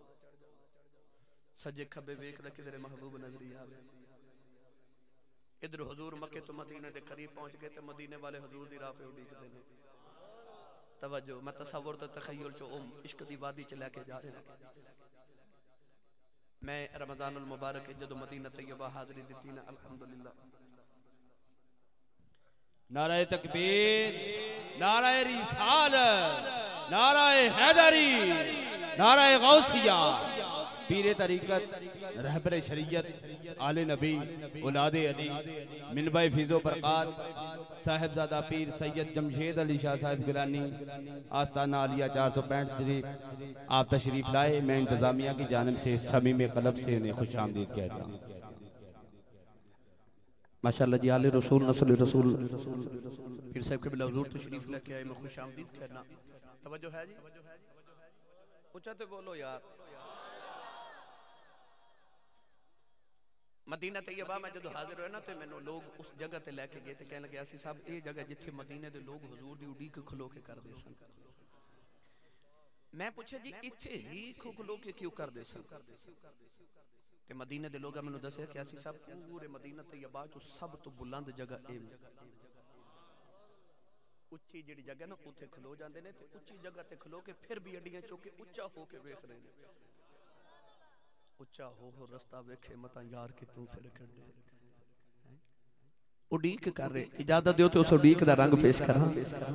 سجے کھبے ویکھدا کدھر محبوب نظری آوے ادھر حضور مکے تو مدینے دے قریب پہنچ گئے تے مدینے والے حضور دی راہ پہ اڈیکدے نے توجہ میں تصور تے تخیل چو عشق دی وادی چ لے کے جا رہا میں رمضان المبارک جدو مدینہ طیبہ حاضری دیتی نا الحمدللہ نعرہ تکبیر نعرہ رسالت نعرہ حیدری نعرہ غوثیہ پیر طریقت رہبر شریعت آل نبی اولاد علی منبع فیض و برکات صاحبزادہ پیر سید جمشید علی شاہ صاحب گیلانی آستانہ عالیہ 465 شریف آپ تشریف لائے میں انتظامیہ کی جانب سے صمیم قلب سے انہیں خوش آمدید کہتا ہوں ماشاءاللہ جی آل رسول نسل رسول پیر صاحب کے بلا حضور تشریف لے کے آئے میں خوش آمدید کہنا توجہ ہے جی اچھاتے بولو یار مدینہ طیبہ میں جدو حاضر ہوئے نا تے میں لوگ اس جگہ تے لے کے گئے تے کہنے لگے اسی صاحب اے جگہ جتھے مدینہ دے لوگ حضور دی اڈیک کھلو کے کر دے سن میں پوچھے جی اتھے ہی کھلو کے کیوں کر دے سن تے مدینہ دے لوگا میں نے دسے کہ اسی صاحب پورے مدینہ طیبہ تو سب تو بلند جگہ اے اچھی جڑی جگہ نا اتھے کھلو جاندے نے تے اچھی جگہ تے کھلو کے پھر بھی اڈیاں چوکے اچھا ہو کے بیخ رہے ہیں اچھا ہو رستہ ویکھے متا یار کتوں سے رکھن دے اڈیک کر رہے اجازت دیو تے اس اڈیک دا رنگ پیش کراں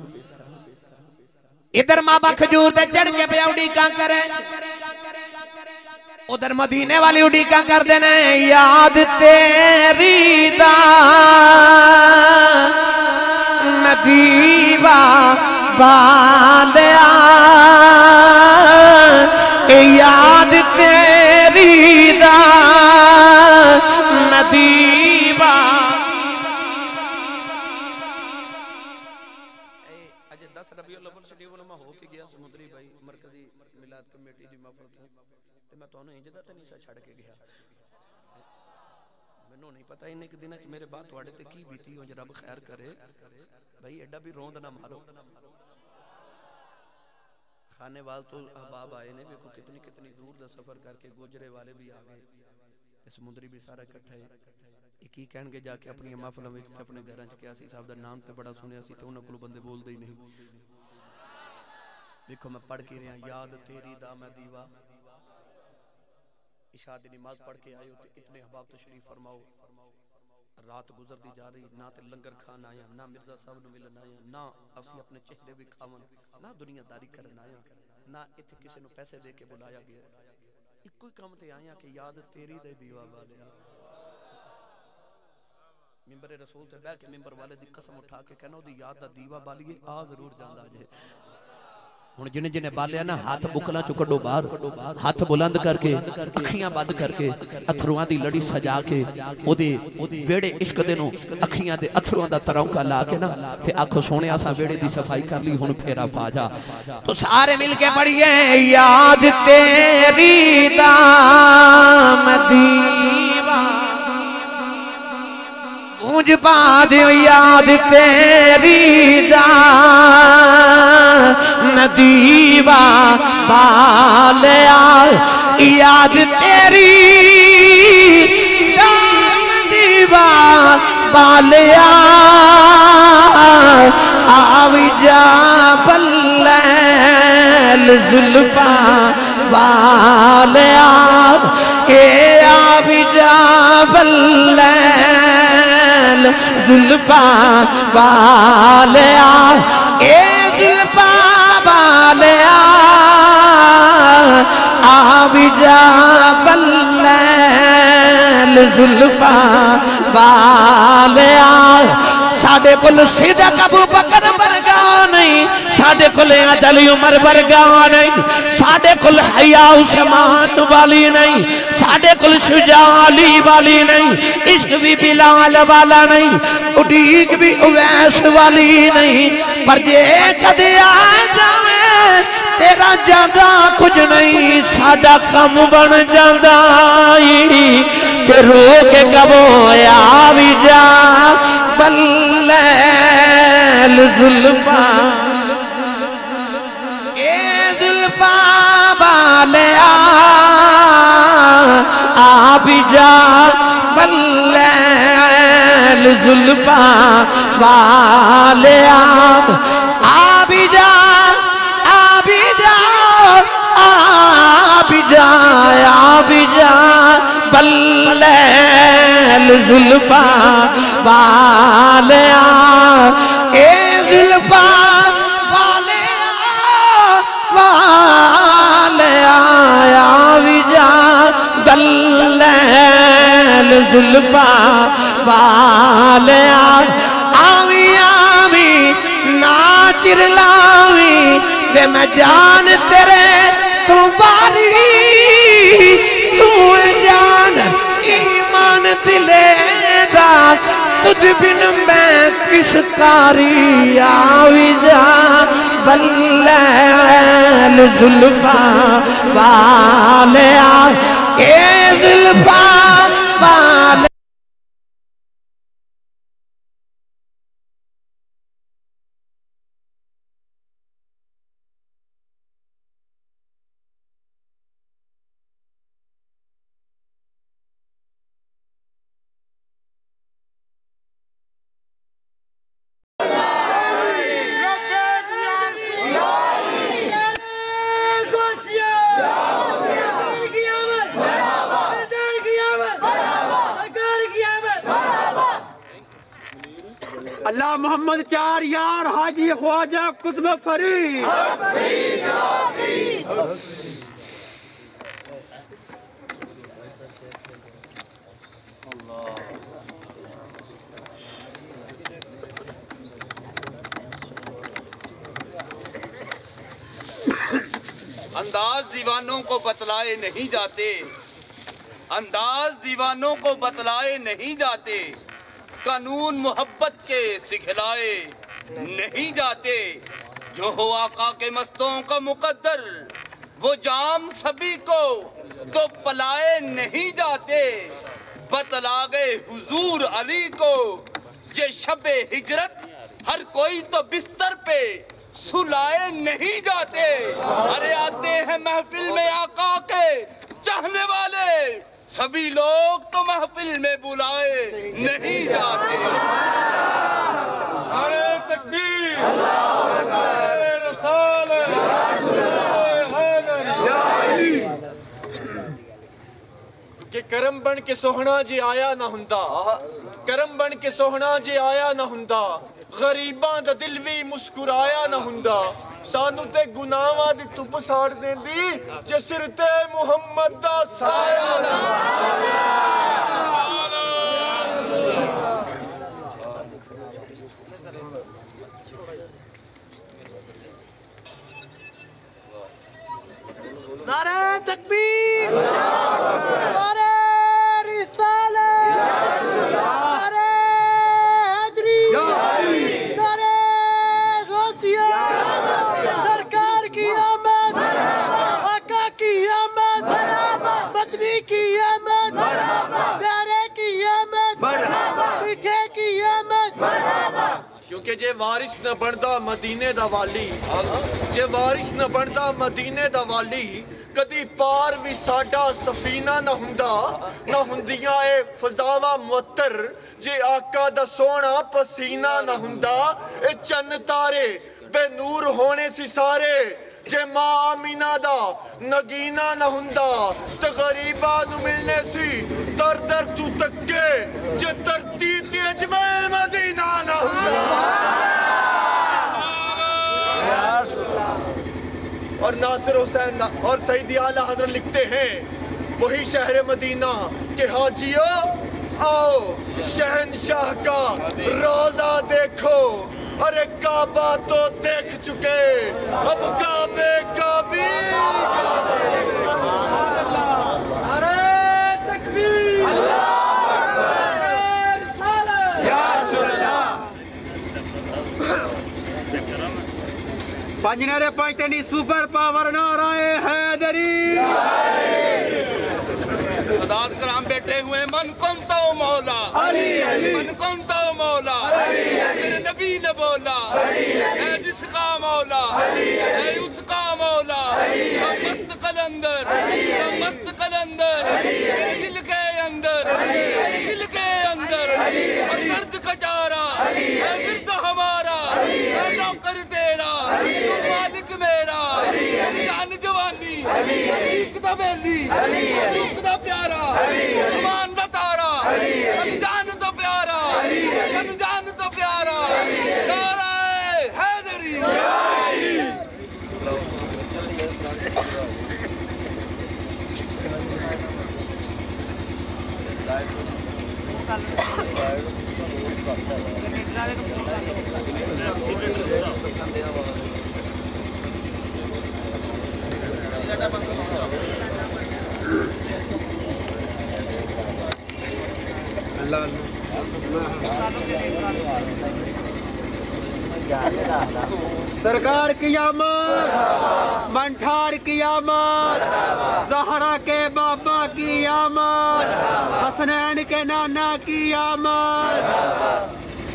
ادھر ماں با کھجور تے چڑھ کے پیا اڈیکاں کرے ادھر مدینے والی اڈیکاں کر دینے یاد تیری دا مدیبہ بالیا یاد تیری دا مدیبہ اجے 10 ربیع الاول شریف میں ہو کے گیا سمندری بھائی مرکزی میلاد کمیٹی دی محفل تے میں تانوں انج دا تے نہیں چھڑ کے گیا مینوں نہیں پتا انہیں کہ دن میرے بعد تواڈے تے کی بیتی ہو رب خیر کرے بھائی ایڈا بھی روند نہ مارو خانے وال تو احباب آئے نے دیکھو کتنی دور دا سفر کر کے گوجرے والے بھی آ گئے سمندری بھی سارا اکٹھا ہے ایک ہی کہن کے جا کے اپنی محفلاں وچ تے اپنے گھراں وچ کیا سی صاحب دا نام تے بڑا سنیا سی تے انہاں کول بندے بول دے ہی نہیں دیکھو میں پڑھ کے رہا یاد تیری دا میں دیوا عشاء دی نماز پڑھ کے آئے ہو تے اتنے احباب تشریف فرماؤ رات گزر دی جا رہی نہ تے لنگر کھان آیا نہ مرزا صاحب نو ملن آیا نہ اسی اپنے چہرے بھی کھاون نہ دنیا داری کرن آیا نہ ایتھے کسی نو پیسے دے کے بلایا گیا ایک کوئی کام تے آیا کہ یاد تیری دے دیوا والے ممبر رسول تے بیٹھ کے ممبر والے دی قسم اٹھا کے کہنا دی یاد دا دیوا بالیے آ ضرور جاندا جے ہن جنے بالیا نا ہاتھ بکلا چ کڈو باہر ہاتھ بلند کر کے اکھیاں بند کر کے اتھرواں دی لڑی سجا کے او دے ویڑے عشق دے نو اکھیاں دے اتھرواں دا ترونکا لا کے نا تے آکھو سونے اساں ویڑے دی صفائی کر لی ہن پھیرا پا جا تو سارے مل کے پڑھیے یاد تیری دا مدیوا گونج پا دیو یاد تیری دا ندیوا بالیا یاد تیری دا ندیوا بالیا آوی جا بلیل زلفا بالیا اے آوی جا بلیل زلفا بالیا اے زلفا بالیا آوی جا بلیل زلفا بالیا ساڑے کل صدق ابو بکر برگا نہیں ساڑے کل عدل عمر برگا نہیں ساڑے کل حیاء عثمان والی نہیں ساڑے کل شجاع علی والی نہیں عشق بھی بلال والا نہیں اڈیق بھی اویس والی نہیں پر جے کدے آ جاوے تیرا جاندہ کچھ نہیں ساڑا کم بن جاندہ تے رو کے کبو آوی جا بلیل زلفا اے زلفا بالیا آبی جا بلیل زلفا بالیا آبی جا آبی جا آبی جا آبی جا بلیل زلفا بالیا اے زلفا بالیا بالیا آوی جا بلیل زلفا بالیا آوی آوی ناچر لاوی وے میں جان تیرے تو باری تو جان ایمان دلے دا تجھ بن میں کس کاری آوی جا بلیل زلفا بالیا اے زلفا بالیا اللہ محمد چار یار حاجی خواجہ قطب فرید انداز دیوانوں کو بتلائے نہیں جاتے انداز دیوانوں کو بتلائے نہیں جاتے قانون محبت کے سکھلائے نہیں جاتے جو ہو آقا کے مستوں کا مقدر وہ جام سبھی کو تو پلائے نہیں جاتے बतला गए हुजूर अली को ये शबे हिजरत हर कोई तो बिस्तर पे सुलाए नहीं जाते। अरे आते हैं महफिल में आका के चाहने वाले, सभी लोग तो महफिल में बुलाए नहीं जाते। नारे तकबीर, नारे रसालत, कि करम बन के सोहना जे आया ना हुंदा, करम बन के सोहना जे आया ना हुंदा, गरीबां दा दिल भी मुस्कुराया ना हुंदा, सानू ते गुनाहां दी धुप्प साड़ देंदी जे सिर ते मुहम्मद दा साया ना नारे तकबीर, नारे रिसालत, नारे हैदरी, नारे गौसिया, सरकार की आमद, आका की आमद, मदनी की आमद, प्यारे की आमद, मीठे की आमद। क्योंकि जे वारिस न बनदा मदीने दा वाली, जे वारिस न बनदा मदीने दा वाली, कदी पार भी साडा सफीना न हुंदा, न हुंदियां ए फजावा मुअत्तर, जे आका दा सोना पसीना न हुंदा, ए चन्न तारे बेनूर होने सी सारे, जे मां आमीना दा नगीना न हुंदा, ते गरीबा नू मिलने सी दर दर तू तक्के, जे धरती ते अजमल मदीना न हुंदा। और नासिर हुसैन और सईदी आला हज़रत लिखते हैं, वही शहर मदीना के हाजियो आओ शहनशाह का रोजा देखो, अरे काबा तो देख चुके अब काबे का भी अरे तकबीर, पंजनारे पाइतनी सुपर पावर नाराए हैदरी। सदात कराम बैठे हुए मन कौन तो मौला अली, मन कौन तो मौला मेरे नबी ने बोला है जिसका मौला है उसका मौला। मस्त कलंदर, मस्त कलंदर मेरे दिल के अंदर, मेरे दिल के अंदर, और दर्द का चारा है विरद हमारा, है नौकर तेरा मालिक मेरा, मेरी जान जवानी एक दा बेली एक दा प्यारा आसमान दा तारा, जान तो प्यारा, जान तो प्यारा, नाराए हैदरी। सरकार की आमद, मंठार की आमद, ज़हरा के बाबा की आमद, हसनैन के नाना की आमद।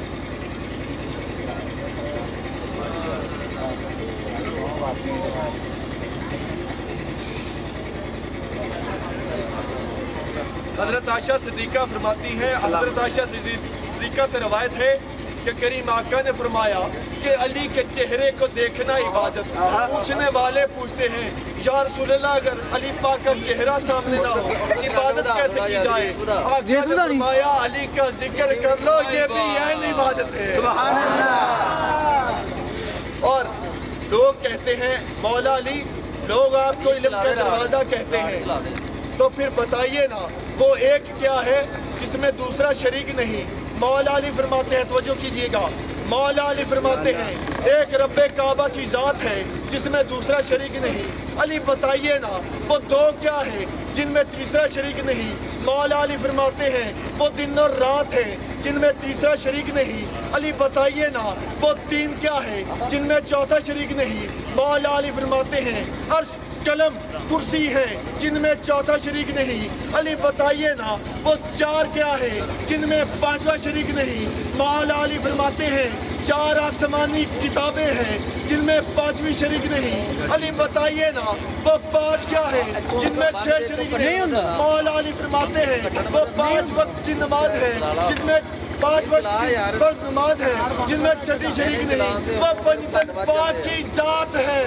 हजरत आयशा सिद्दीका फरमाती हैं, हजरत आयशा सिद्दीका से रवायत है कि करीम आका ने फरमाया कि अली के चेहरे को देखना इबादत। पूछने वाले पूछते हैं या रसूलल्लाह अगर अली पाक का चेहरा सामने ना हो इबादत कैसे की जाए? आका ने फरमाया अली का जिक्र कर लो, ये भी यह इबादत है। सुभान अल्लाह। और लोग कहते हैं मौला अली, लोग आपको इल्म का दरवाजा कहते हैं, तो फिर बताइए ना वो एक क्या है जिसमें दूसरा शरीक नहीं? मौला अली फरमाते हैं, तवज्जो कीजिएगा, मौला अली फरमाते हैं एक रब्बे काबा की जात है जिसमें दूसरा शरीक नहीं। अली बताइए ना वो दो क्या है जिनमें तीसरा शरीक नहीं? मौला अली फरमाते हैं वो दिन और रात है जिनमें तीसरा शरीक नहीं। अली बताइए ना वो तीन क्या है जिनमें चौथा शरीक नहीं? मौला अली फरमाते हैं अर्श قلم کرسی ہے جن میں چوتھا شریک نہیں، علی بتائیے نا وہ 4 کیا ہے جن میں 5واں شریک نہیں؟ مولا علی فرماتے ہیں 4 آسمانی کتابیں ہیں جن میں 5ویں شریک نہیں، علی بتائیے نا وہ 5 کیا ہے جن میں 6 شریک نہیں؟ مولا علی فرماتے ہیں وہ 5 وقت کی نماز ہے جن میں 5 وقت کی فرض نماز ہے جن میں 6 شریک نہیں، وہ پنجتن پاک کی ذات ہے۔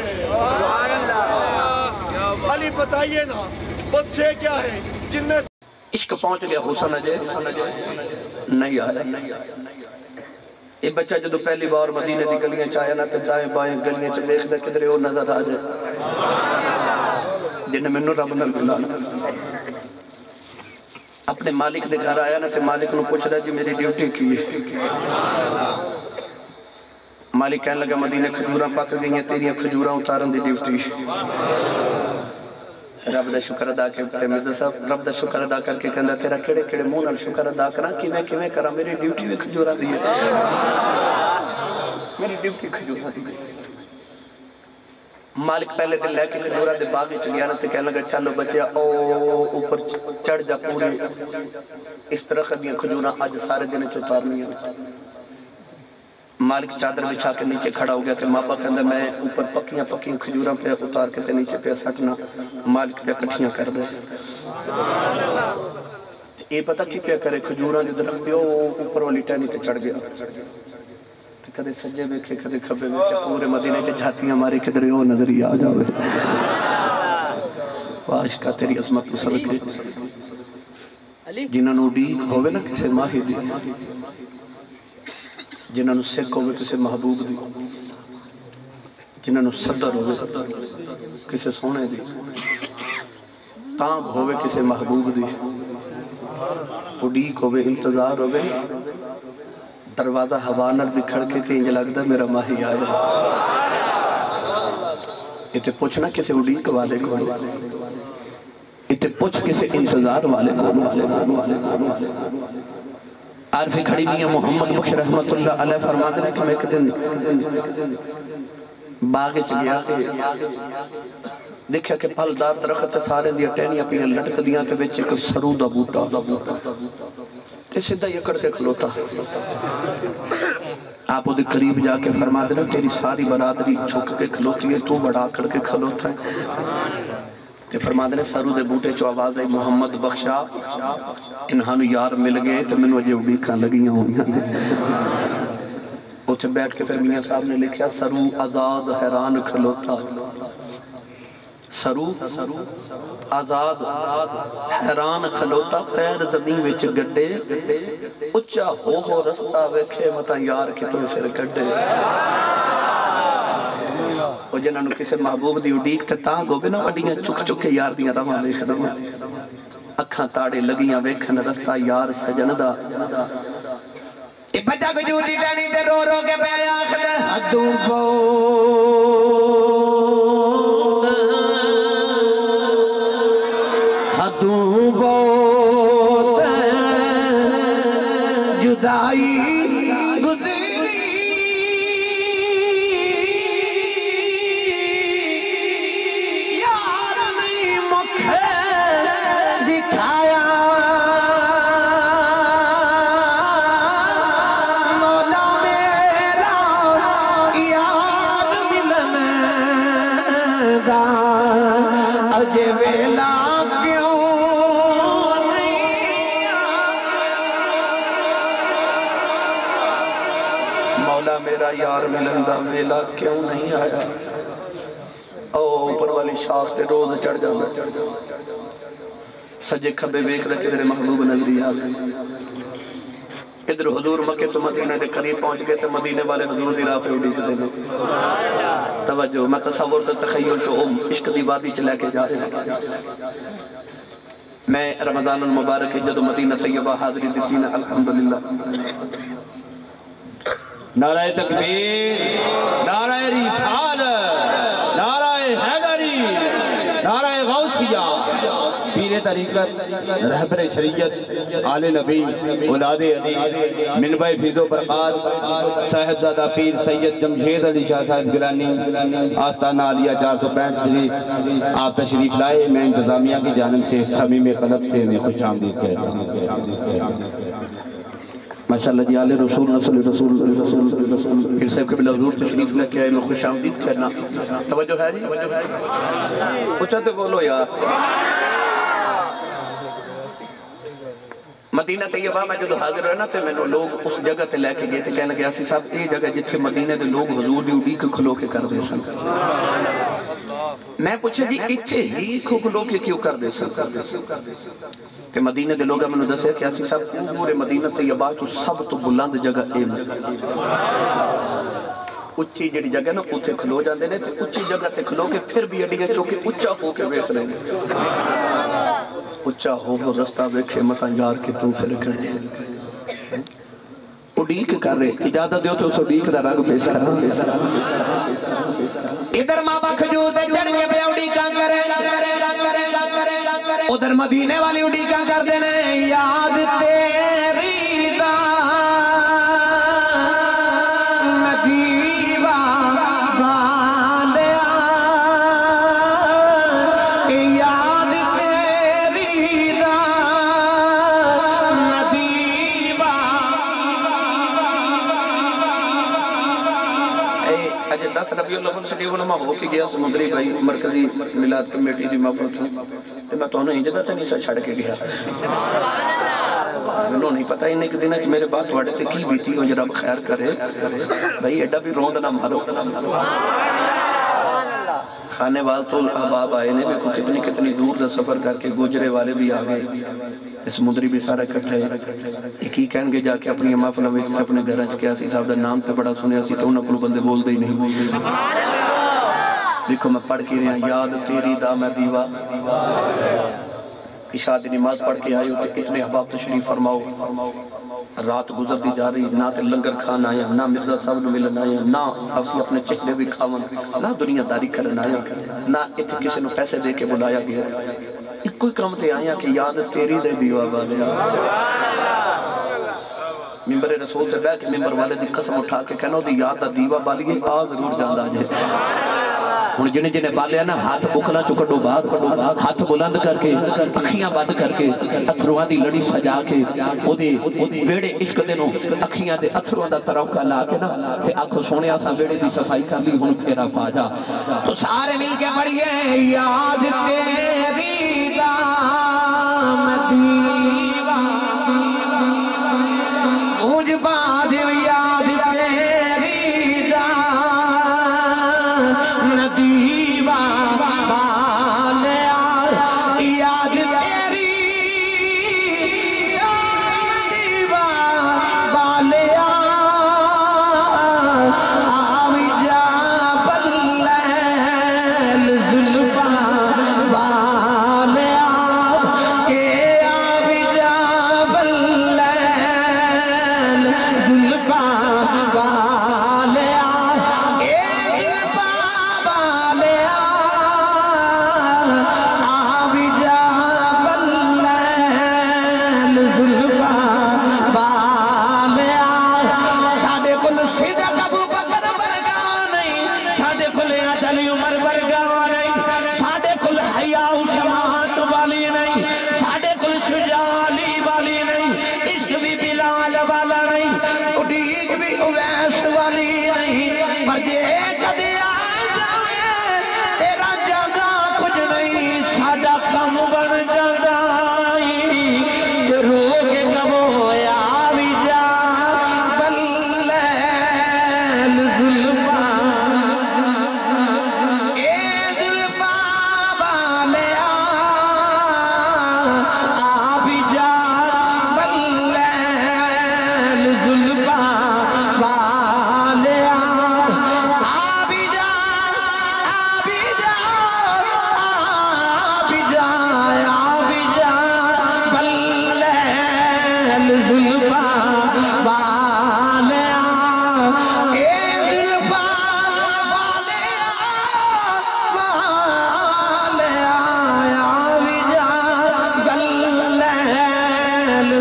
علی بتائیے نا وہ 6 کیا ہے جن میں عشق پہنچ گیا حسن اجے نہیں آیا۔ یہ بچہ جدو پہلی بار مدینے دی گلیاں چاہیا نا تے دائیں بائیں گلیاں چ ویکھدا کدھر او نظر آ جائے جن مینوں رب نال ملانا۔ اپنے مالک دے گھر آیا نا تے مالک نو پوچھ رہا جی میری ڈیوٹی کی ہے؟ مالک کہنے لگا مدینے کھجوراں پک گئی ہیں، تیریاں کھجوراں اتارن دی ڈیوٹی۔ رب دا شکر ادا کرتے مرزا صاحب، رب دا شکر ادا کر کے کہندا تیرا کیڑے کیڑے منہ نال شکر ادا کراں، کیویں کیویں کراں، میری ڈیوٹی بھی کھجوراں دی ہے، میری ڈیوٹی کھجوراں دی ہے۔ مالک پہلے دن لے کے کھجوراں دے باغ وچ گیا نا تے کہنے لگا چلو بچیا او اوپر چڑھ جا، پورے اس طرح دیاں کھجوراں اج سارے دن وچ اتارنیاں۔ مالک چادر بچھا کے نیچے کھڑا ہو گیا کہ مابا کہندا میں اوپر پکیاں پکیاں کھجوراں پہ اتار کے تے نیچے پہ سٹنا، مالک پہ کٹھیاں کر دے۔ یہ پتہ کی پہ کرے کھجوراں جو درخت پہ اوپر والی ٹہنی تے چڑھ گیا، کدے سجے ویکھے کدے کھبے ویکھے، پورے مدینے چ جھاتیاں ماری کدھر او نظر ہی آ جاوے۔ واش کا تیری عظمت کو صدقے جنہاں نو ڈیک ہووے نا کسے ماہی دی، جنہاں نو سکھ ہوئے کسے محبوب دی، جنہاں نو صدر ہوئے کسے سونے دی، تانگ ہوئے کسے محبوب دی، اڈیک ہوئے انتظار ہوئے، دروازہ ہوانر بھی کھڑکے تھے انجھے لگتا میرا ماہی آیا۔ یہ تے پوچھنا کسے اڈیک والے کو، یہ تے پوچھ کسے انتظار والے کو۔ عارفی کھڑی بھی ہیں محمد بخش رحمت اللہ علیہ فرما دینا کہ میں ایک دن باغے چ گیا دیکھا کہ پھلدار درخت سارے دیا ٹہنیاں پیاں لٹک دیاں تے وچ ایک سرو دا بوٹا تے سیدھا یکڑ کے کھلوتا۔ آپ وہ قریب جا کے فرما دینا تیری ساری برادری جھک کے کھلوتی ہے، تو بڑا کر کے کھلوتا ہے۔ تے فرما دینا سرو دے بوٹے چو آواز ہے محمد بخشا انہانو یار مل گئے تو میں نے اجے اڈیکاں لگیاں ہوئیاں نے۔ اوچھے بیٹھ کے پھر میاں صاحب نے لکھیا سرو آزاد حیران کھلوتا، سرو آزاد حیران کھلوتا، پیر زمین وچ گڈے اچھا ہو رستہ ویکھے متا یار کتوں سر گڈے۔ وہ جنہاں نو کسے محبوب دی اڈیک تے تانگ ہوگے نا وڈیاں چک چک کے یار دیاں رواں ویکھ رواں، اکھاں تاڑے لگیاں ویکھن رستہ یار سجن دا۔ اے بچہ کو جھوٹی ٹہنی تے رو رو کے پہ آخر حدوں بہت جدائی گزری یار نہیں مکھے دکھایا مولا میرا یار ملن دا اجے ویلا میرا یار ملن دا ویلا کیوں نہیں آیا۔ او اوپر والی شاخ تے روز چڑھ جانا، سجے کھبے ویکھ رہے کہ تیرے محبوب نظری آ گئے۔ ادھر حضور مکہ تو مدینہ دے قریب پہنچ گئے تو مدینے والے حضور دی راہ پہ اڈیک دینے۔ توجہ میں تصور تو تخیل چو عشق دی وادی چلے کے جا رہے میں رمضان المبارک جدو مدینہ طیبہ حاضری دیتی نا الحمدللہ۔ نعرہ تکبیر، نعرہ رسالت، نعرہ حیدری، نعرہ غوثیہ پیر طریقت رہبر شریعت آل نبی اولاد علی منبع فیض و برکات صاحبزادہ پیر سید جمشید علی شاہ صاحب گیلانی آستانہ عالیہ 465 آپ تشریف لائے. میں انتظامیہ کی جانب سے صمیم قلب سے میں خوش آمدید کہتا ہوں. ماشاءاللہ جی آل رسول نسل رسول پھر صاحب قبلہ حضور تشریف لے کے آئے. میں خوش آمدید کرنا. توجہ ہے جی اچھا تو بولو یار. مدینہ طیبہ میں جو حاضر رہنا تے میں لوگ اس جگہ تے لے کے گئے تے کہنے لگے اسی صاحب یہ جگہ جتھے مدینہ دے لوگ حضور دی اڈیک کھلو کے کر دے سن. میں پوچھے جی اتھے ہی کھلو کے کیوں کر دے سن کہ مدینہ دے لوگا میں نے دسے کہ اسی صاحب پورے مدینہ طیبہ تو سب تو بلند جگہ ایم اچھی جڑی جگہ نا اتھے کھلو جاندے نے تے اچھی جگہ تے کھلو کے پھر بھی اڈیاں چوکے اچھا ہو کے بیٹھ رہے ہیں. اچھا ہو رستہ بیکھے مطا یار کی تم سے رکھنے دے اڈیک کر رہے. اجازت دیو تو اس اڈیک دا رنگ پیش کر ادھر ماں با کھجور دے چڑھ کے پہ اڈیکاں کرے ادھر مدینے والی اڈیکاں کر دینے. یاد تیری دا مدیوہ والیا یاد تیری دا مدیوہ. اجھے 10 ربیع الاول شریف علماء ہو کے گیا سمندری بھائی مرکزی ملاد کمیٹی دی محفل ہوں تو میں تو انہوں جگہ تے نہیں سا چھڑ کے گیا. انہوں نہیں پتہ انہیں کہ دینا کہ میرے بات وڑے تے کی بیتی ہوں جراب خیر کرے بھائی ایڈا بھی روند نہ مارو. خانے وال تو احباب آئے نے میں کو کتنی دور دا سفر کر کے گوجرے والے بھی آگئے سمندری بھی سارا اکٹھا ہے. ایک ہی کہن گے جا کے اپنی محفل میں اپنے گھر اچ کے اسی صاحب دا نام سے بڑا سنے اسی تو انہوں اپنے بندے بول دے ہی نہیں. دیکھو میں پڑھ کے رہا یاد تیری دا میں دیوا. عشاء دی نماز پڑھ کے آئے ہوتے اتنے احباب تشریف فرماؤ. رات گزر دی جا رہی نہ تے لنگر کھان آیا نہ مرزا صاحب نو ملن آیا نہ اسی اپنے چہرے بھی کھاون نہ دنیا داری کرن آیا نہ اتنے کسی نو پیسے دے کے بلایا گیا. ایک کوئی کام تے آیا کہ یاد تیری دے دیوا والے. ممبر رسول تے بیٹھ ممبر والے دی قسم اٹھا کے کہنا دی یاد دا دیوا بالیے آ ضرور جاندا جے. ہن جنے بالیا نا ہاتھ بکھلا چکڑو بعد ہاتھ بلند کر کے اکھیاں بند کر کے اتھرواں دی لڑی سجا کے او دے ویڑے عشق دے نو اکھیاں دے اتھرواں دا تروکا لا کے نا تے آکھو سونے اساں ویڑے دی صفائی کر لی ہن پھیرا پا جا. تو سارے مل کے پڑھیے یاد تیری دا مدیوہ مجھ بعد یاد تیری دا مدیوہ والیا یاد تیری مدیوہ والیا آوی جا بلیل زلفہ والیا کہ آوی جا بلیل زلفہ والیا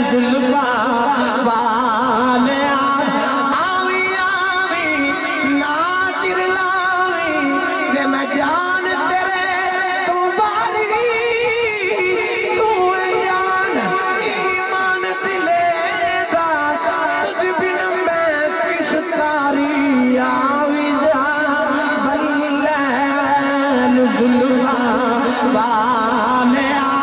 जुल्फा वाले आवी आवी नाच लावी जे मैं जान तेरे तू बारी तू जान ईमान दिले दा तुझ बिन मैं किस तारी आवी जा बल्लैन जुल्फा वाले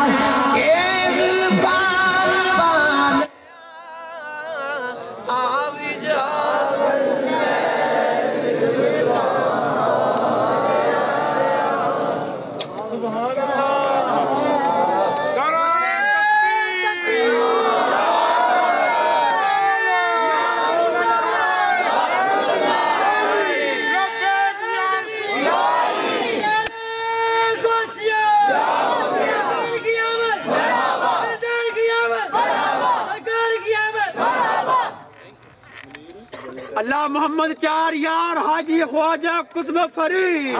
अल्लाह मोहम्मद चार यार हाजी ख्वाजा कुतुब फरीद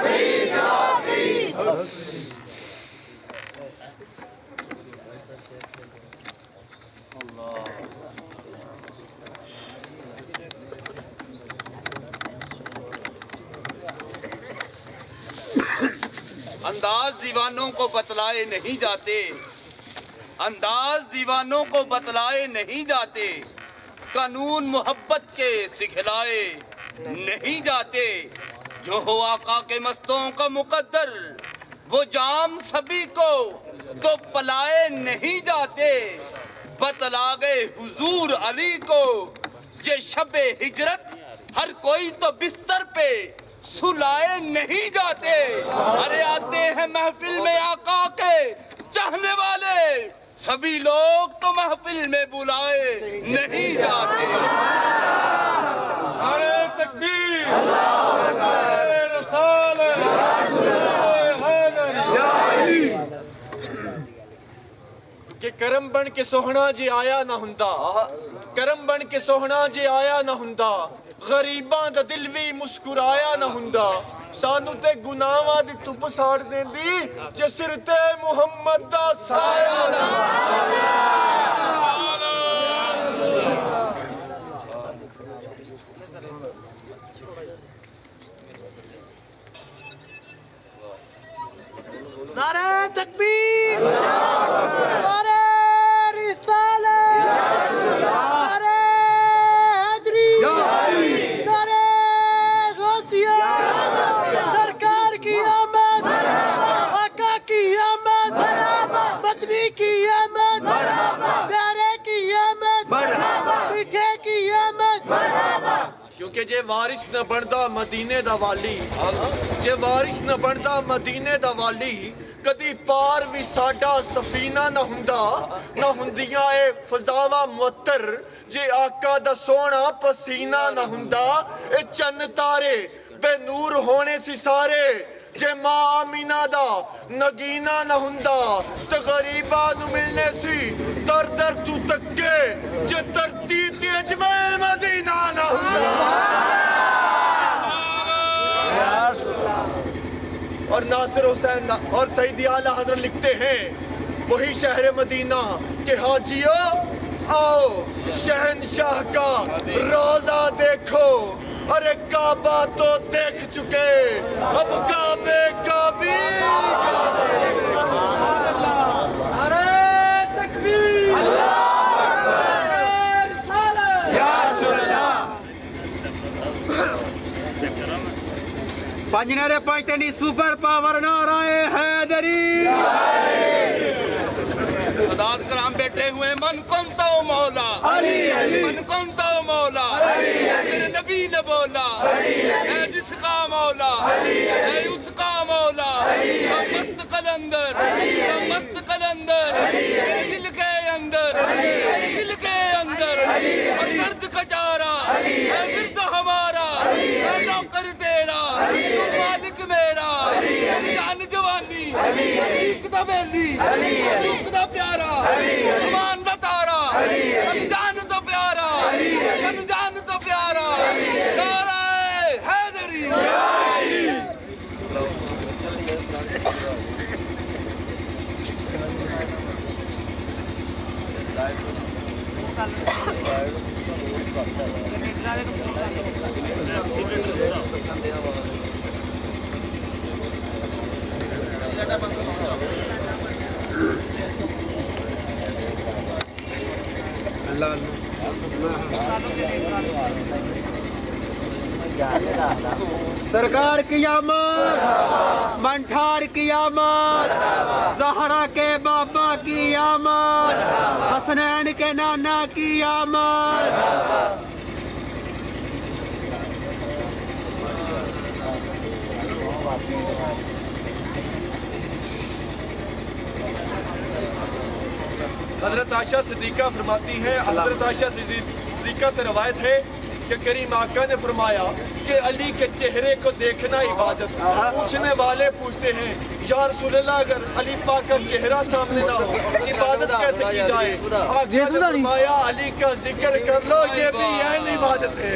अंदाज दीवानों को बतलाए नहीं जाते, अंदाज दीवानों को बतलाए नहीं जाते, कानून मोहब्बत के सिखलाए नहीं जाते। जो हो आका के मस्तों का मुकद्दर वो जाम सभी को तो पलाए नहीं जाते। बतला गए हुजूर अली को ये शबे हिजरत हर कोई तो बिस्तर पे सुलाए नहीं जाते। अरे आते हैं महफिल में आका के चाहने वाले, सभी लोग तो महफिल में बुलाए नहीं जाते। अरे तकबीर, अरे रसूल, कि करम बन के सोहना जे आया ना हुंदा, करम बन के सोहना जे आया ना हुंदा, गरीबां दा दिल भी मुस्कुराया ना हुंदा। सानू ते गुनाहां दी धुप साड़ देंदी जे सिर ते मुहम्मद दा साया ना। नारे तकबीर, नारे रिसालत, नारे हैदरी, नारे गौसिया, सरकार की आमद, आका की आमद, मदनी की आमद, प्यारे की आमद, मीठे की आमद। क्योंकि जे वारिस न बनदा मदीने दा वाली, जे वारिस न बनदा मदीने दा वाली, कदी पार भी साडा सफीना न हुंदा, न हुंदियां ए फजावा मुअत्तर, जे आका दा सोना पसीना न हुंदा। ए चन्न तारे बेनूर होने सी सारे, जे मां आमीना दा नगीना न हुंदा, ते गरीबा नु मिलने सी दर दर तू तक्के, जे धरती ते अजमल मदीना न हुंदा। और नासिर हुसैन और सईदी आला हज़रत लिखते हैं, वही शहर मदीना के हाजियो आओ शहनशाह का रोजा देखो। अरे काबा तो देख चुके, अब काबे का भी अरे तकबीर, पंजनारे पंजतनी सुपर पावर नाराए हैदरी। सदात कराम बैठे हुए मन कौन तो मौला अली, मन कौन तो मौला मेरे नबी ने बोला, है जिसका मौला है उसका मौला। मस्त कलंदर, मस्त कलंदर मेरे दिल के अंदर, मेरे दिल के अंदर, और दर्द का चारा है फिर तो हमारा, है नौकर तेरा तू मालिक मेरा। मेरी जान जवानी एक दा बेली, एक दा प्यारा, आसमान दा तारा, जान तो प्यारा, जान तो प्यारा। नाराए हैदरी। सरकार क़यामत, मंठार क़यामत, ज़हरा के बाबा की आमद, हसनैन के नाना की आमद। हजरत आयशा सिद्दीक़ा फरमाती है, हजरत आयशा सिद्दीक़ा से रवायत है कि करीम आका ने फरमाया कि अली के चेहरे को देखना इबादत। पूछने वाले पूछते हैं या रसूलल्लाह अगर अली पाक का चेहरा सामने ना हो इबादत कैसे की जाए? आका ने फरमाया अली का जिक्र कर लो, ये भी ऐन इबादत है।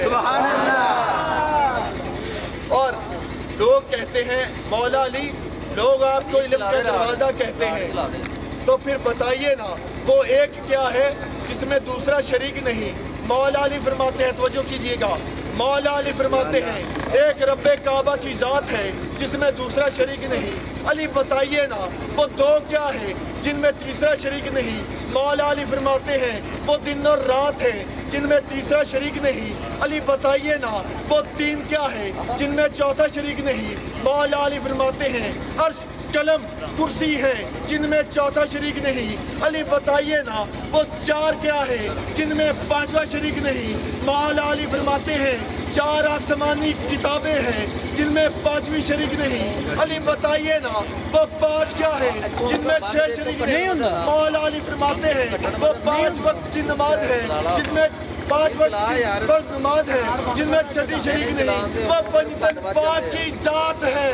और लोग कहते हैं मौला अली, लोग आपको इल्म का दरवाज़ा कहते हैं, तो फिर बताइए ना वो एक क्या है जिसमें दूसरा शरीक नहीं? मौला अली फरमाते हैं, तवज्जो कीजिएगा, मौला अली फरमाते हैं एक रब्बे काबा की ज़ात है जिसमें दूसरा शरीक नहीं। अली बताइए ना वो दो क्या है जिनमें तीसरा शरीक नहीं? मौला अली फरमाते हैं वो दिन और रात है जिनमें तीसरा शरीक नहीं। अली बताइए ना वो तीन क्या है जिनमें चौथा शरीक नहीं? मौला अली फरमाते हैं अर्श कलम कुर्सी है जिनमें चौथा शरीक नहीं। अली बताइए ना वो चार क्या है जिनमें पांचवा शरीक नहीं? मौला अली फरमाते हैं चार आसमानी किताबें हैं जिनमें पांचवी शरीक नहीं। अली बताइए ना वो पांच क्या है जिनमें छह शरीक नहीं? मौला अली फरमाते हैं वो 5 वक्त की नमाज है जिनमें 5 वक्त की फर्ज नमाज है जिनमें छठी शरीक नहीं। वो पंजतन पाक की जात है।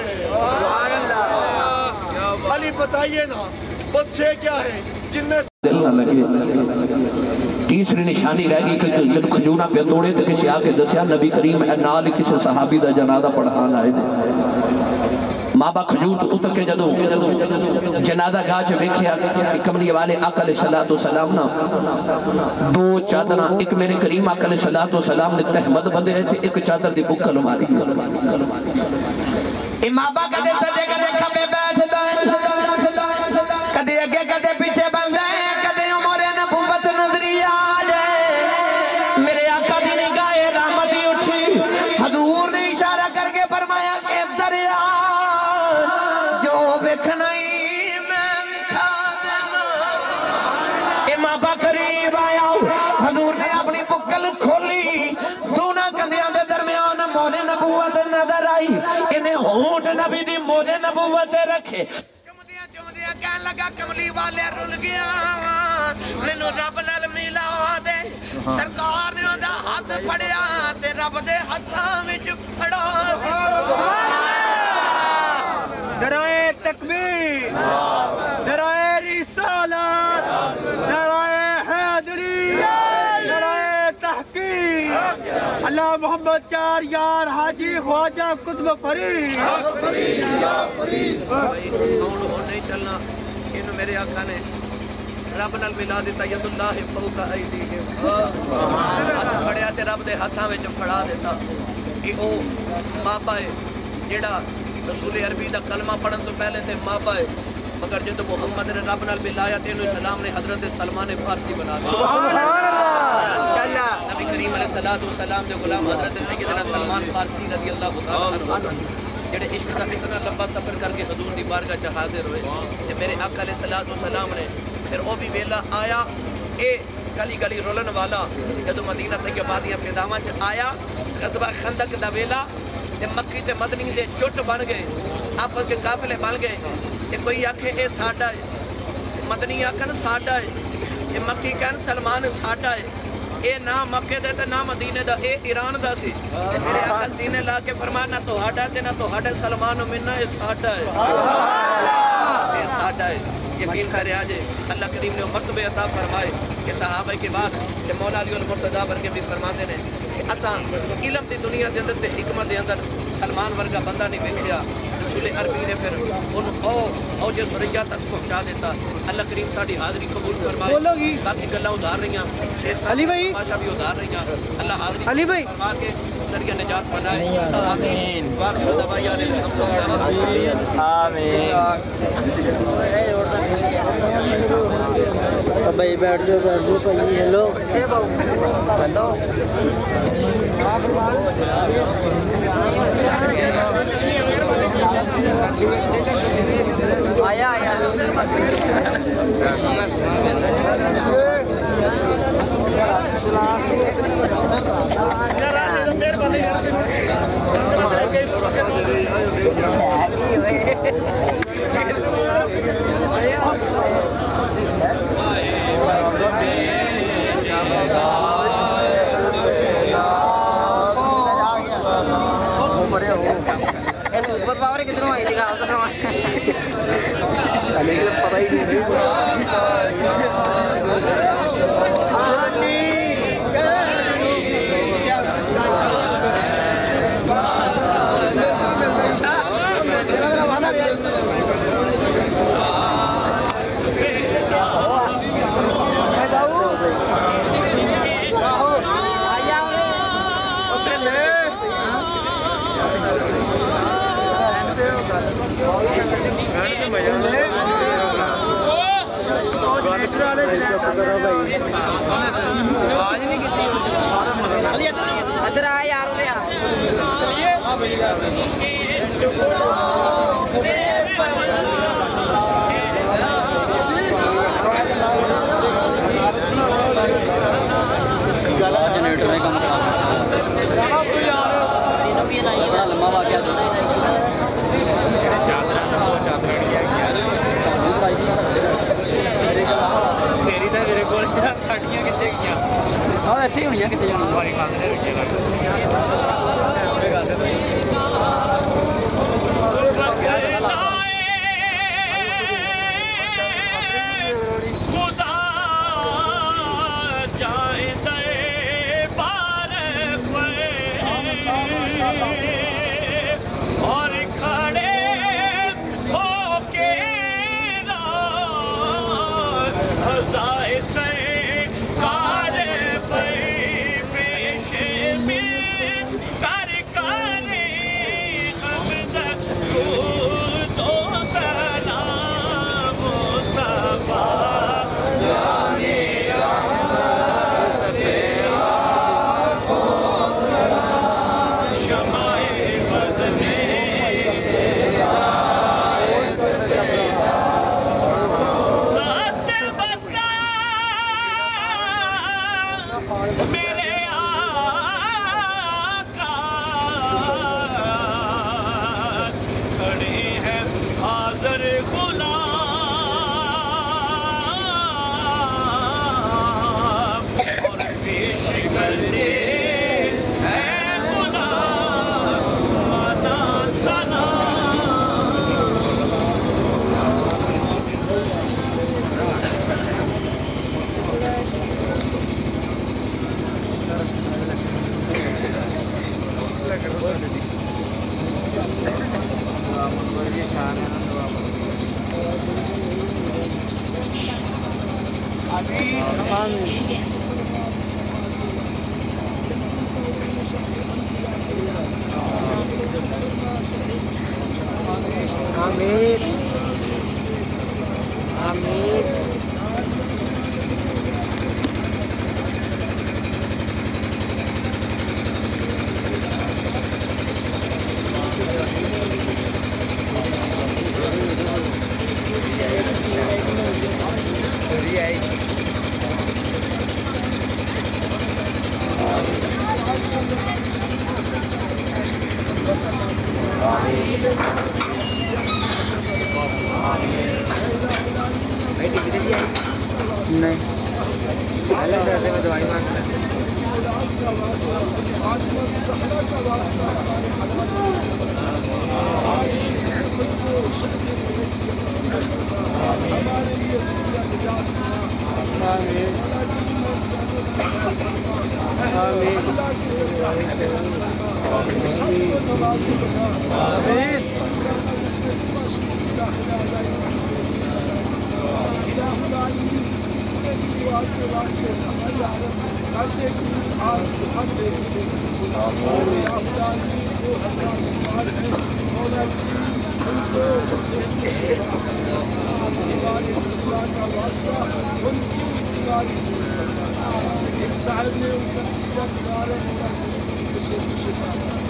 अली बताइए ना वो 6 क्या है जिनमें दिल ना लगे। तीसरी निशानी रह गई कि जब खजूरा पे तोड़े तो किसी आके दसिया नबी करीम नाल किसी सहाबी दा जनाजा पढ़ान आए। माँ बाप खजूर तो उतर के जदों जनाजा गाह च वेखिया कमली वाले आका अलैहिस्सलातु वस्सलाम ना 2 चादरां, एक मेरे करीम आका अलैहिस्सलातु वस्सलाम ने तहमद बंदे है ते एक चादर दी बुक्कल मारी। ए माँ बाप कदे सजे कदे खबे बैठदा है, कदे अगे कदे पीछे बंदा है, कदे उमरे नबूवत नजरी आ जाए। मेरे आका दी निगाह रहमती उठी, हजूर ने इशारा करके फरमाया कि दरिया जो देखना ही मैं दिखा देना। ए माँ बाप करीब आया, हजूर ने अपनी बुक्कल खोली, दोनों कंधियां दे दरमियान मोने नबूवत नजर आई। इन्हें होंठ नबी दी मोने नबूवत रखे। कहन लगा कमली वाले रुल गया मैनू रब नाल मिला दे। सरकार ने ओदा हाथ फड़िया ते रब दे हत्थां विच फड़ा। नाराए तकबीर, नाराए रिसालत, नाराए हैदरी, नाराए तहकीक। अल्लाह मोहम्मद 4 यार हाजी ख्वाजा कुतुब फरीद। नहीं चलना इन मेरे आका ने रब नाल मिला दिता। यदुल्लाह फौका ऐदीहिम, हाथ फड़िया ते रब दे हाथां विच फड़ा दिता। कि ओ मापा है जेड़ा रसूल अरबी दा कलमा पढ़न तो पहले ते मापा है, मगर जब मुहम्मद ने रब नाल मिलाया ते इन्हू सलाम ने हजरत सलमान फारसी बना दिया। नबी करीम अलैहिस्सलातु वस्सलाम दे गुलाम हजरत सैयदना सलमान फारसी रज़ियल्लाहु तआला अन्हु जेड़े इश्क का इतना लंबा सफर करके हजूर दी बारगाह च हाजिर होए ते मेरे आका अलैहिस्सलातु वस्सलाम ने फिर ओ भी वेला आया ए गली गली रोलन वाला जदों मदीना तैयबा दी फिजावां च आया। ग़ज़वा खंदक दा वेला ते मक्की ते मदनी दे जुट बन गए, आपस च काफिले बन गए। ते कोई आखे ए साडा है, मदनी आखन साडा है, ते मक्की कहन सलमान साडा है। ए ना मक्के दे ते ना मदीने दा, ए ईरान दा सी। मेरे आका सीने ला के फरमाया ना तुहाडा ते ना तुहाडे सलमान मिन्ना, ए साडा है, ए साडा है। यकीन करे आज अल्लाह करीम ने मर्तबे अता फरमाए कि सहाबा के बाद ते मौला अली अल मुर्तज़ा वर्गे भी फरमाते ने कि असां इल्म दी दुनिया दे अंदर ते हिकमत दे अंदर सलमान वर्गा बंदा नहीं वेखिया। رسول عربی نے پھر او جو سریا تک پہنچا دیتا. اللہ کریم ساری حاضری قبول فرمائے. باقی گلاں ادھار رہی ہیں. شیخ صاحب ماشا بھی ادھار رہی ہیں. اللہ حاضری فرما کے ذریعہ نجات بنائے. آمین. واخر دعوانا آمین. بھائی بیٹھ جاؤ بھائی. ہیلو ہیلو آیا آیا سپر پاور کدھروں آئی تھی آپ پتہ ہی نہیں. ادھر آ یار جنریٹر میں کم بڑا لمبا واقعہ میرے کو ساڑیاں کتنے گیا اتنے ہونی کتنے آمین آمین. نہیں دوائی مانگ صاحب نے ان کا نتیجہ بتا رہے مولا کریم اسے شفا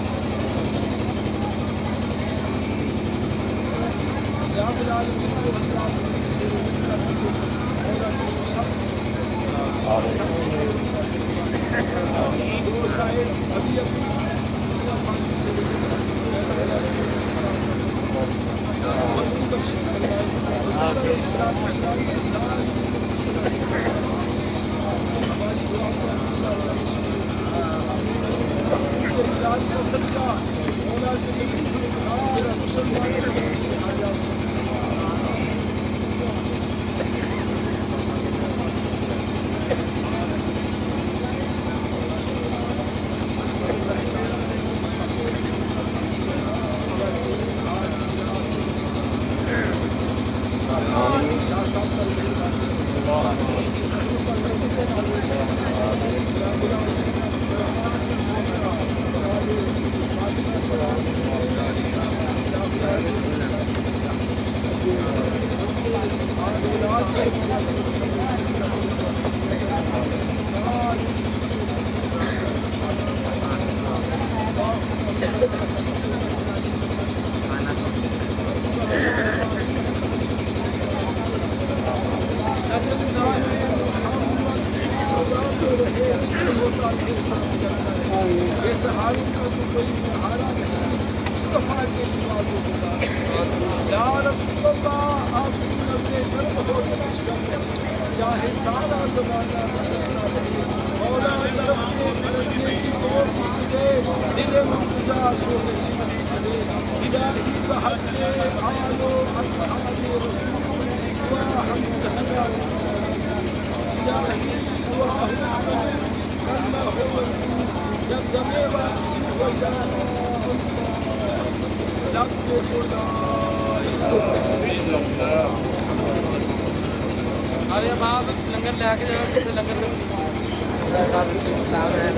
یا العالمین کو حضرات سے کر چکے مولا کریم سب دو صاحب ابھی دنیا فانی سے بخشش فرمائے حضور علیہ السلام کے ساری ہماری دعا کو اللہ کا صدقہ مولا کریم سارے مسلمانوں کو آجات شاہ صاحب کا اس حالوں کا تو کوئی سہارا نہیں مصطفیٰ کے سوا کو بتا یا رسول اللہ آپ کی نظر کرم ہو کچھ کم چاہے سارا زمانہ بدلنا رہے مولا طرف کو پلٹنے کی توفیق دے دل مرتضیٰ سوہ سمجھ دے الہی بحق آل و اصحاب رسول دعا ہم دہیا الہی دعا ہم کرنا ہو منظور جب دمے واپسی ہو جائے لب خدا سارے باپ لنگر لے کے جانا لنگر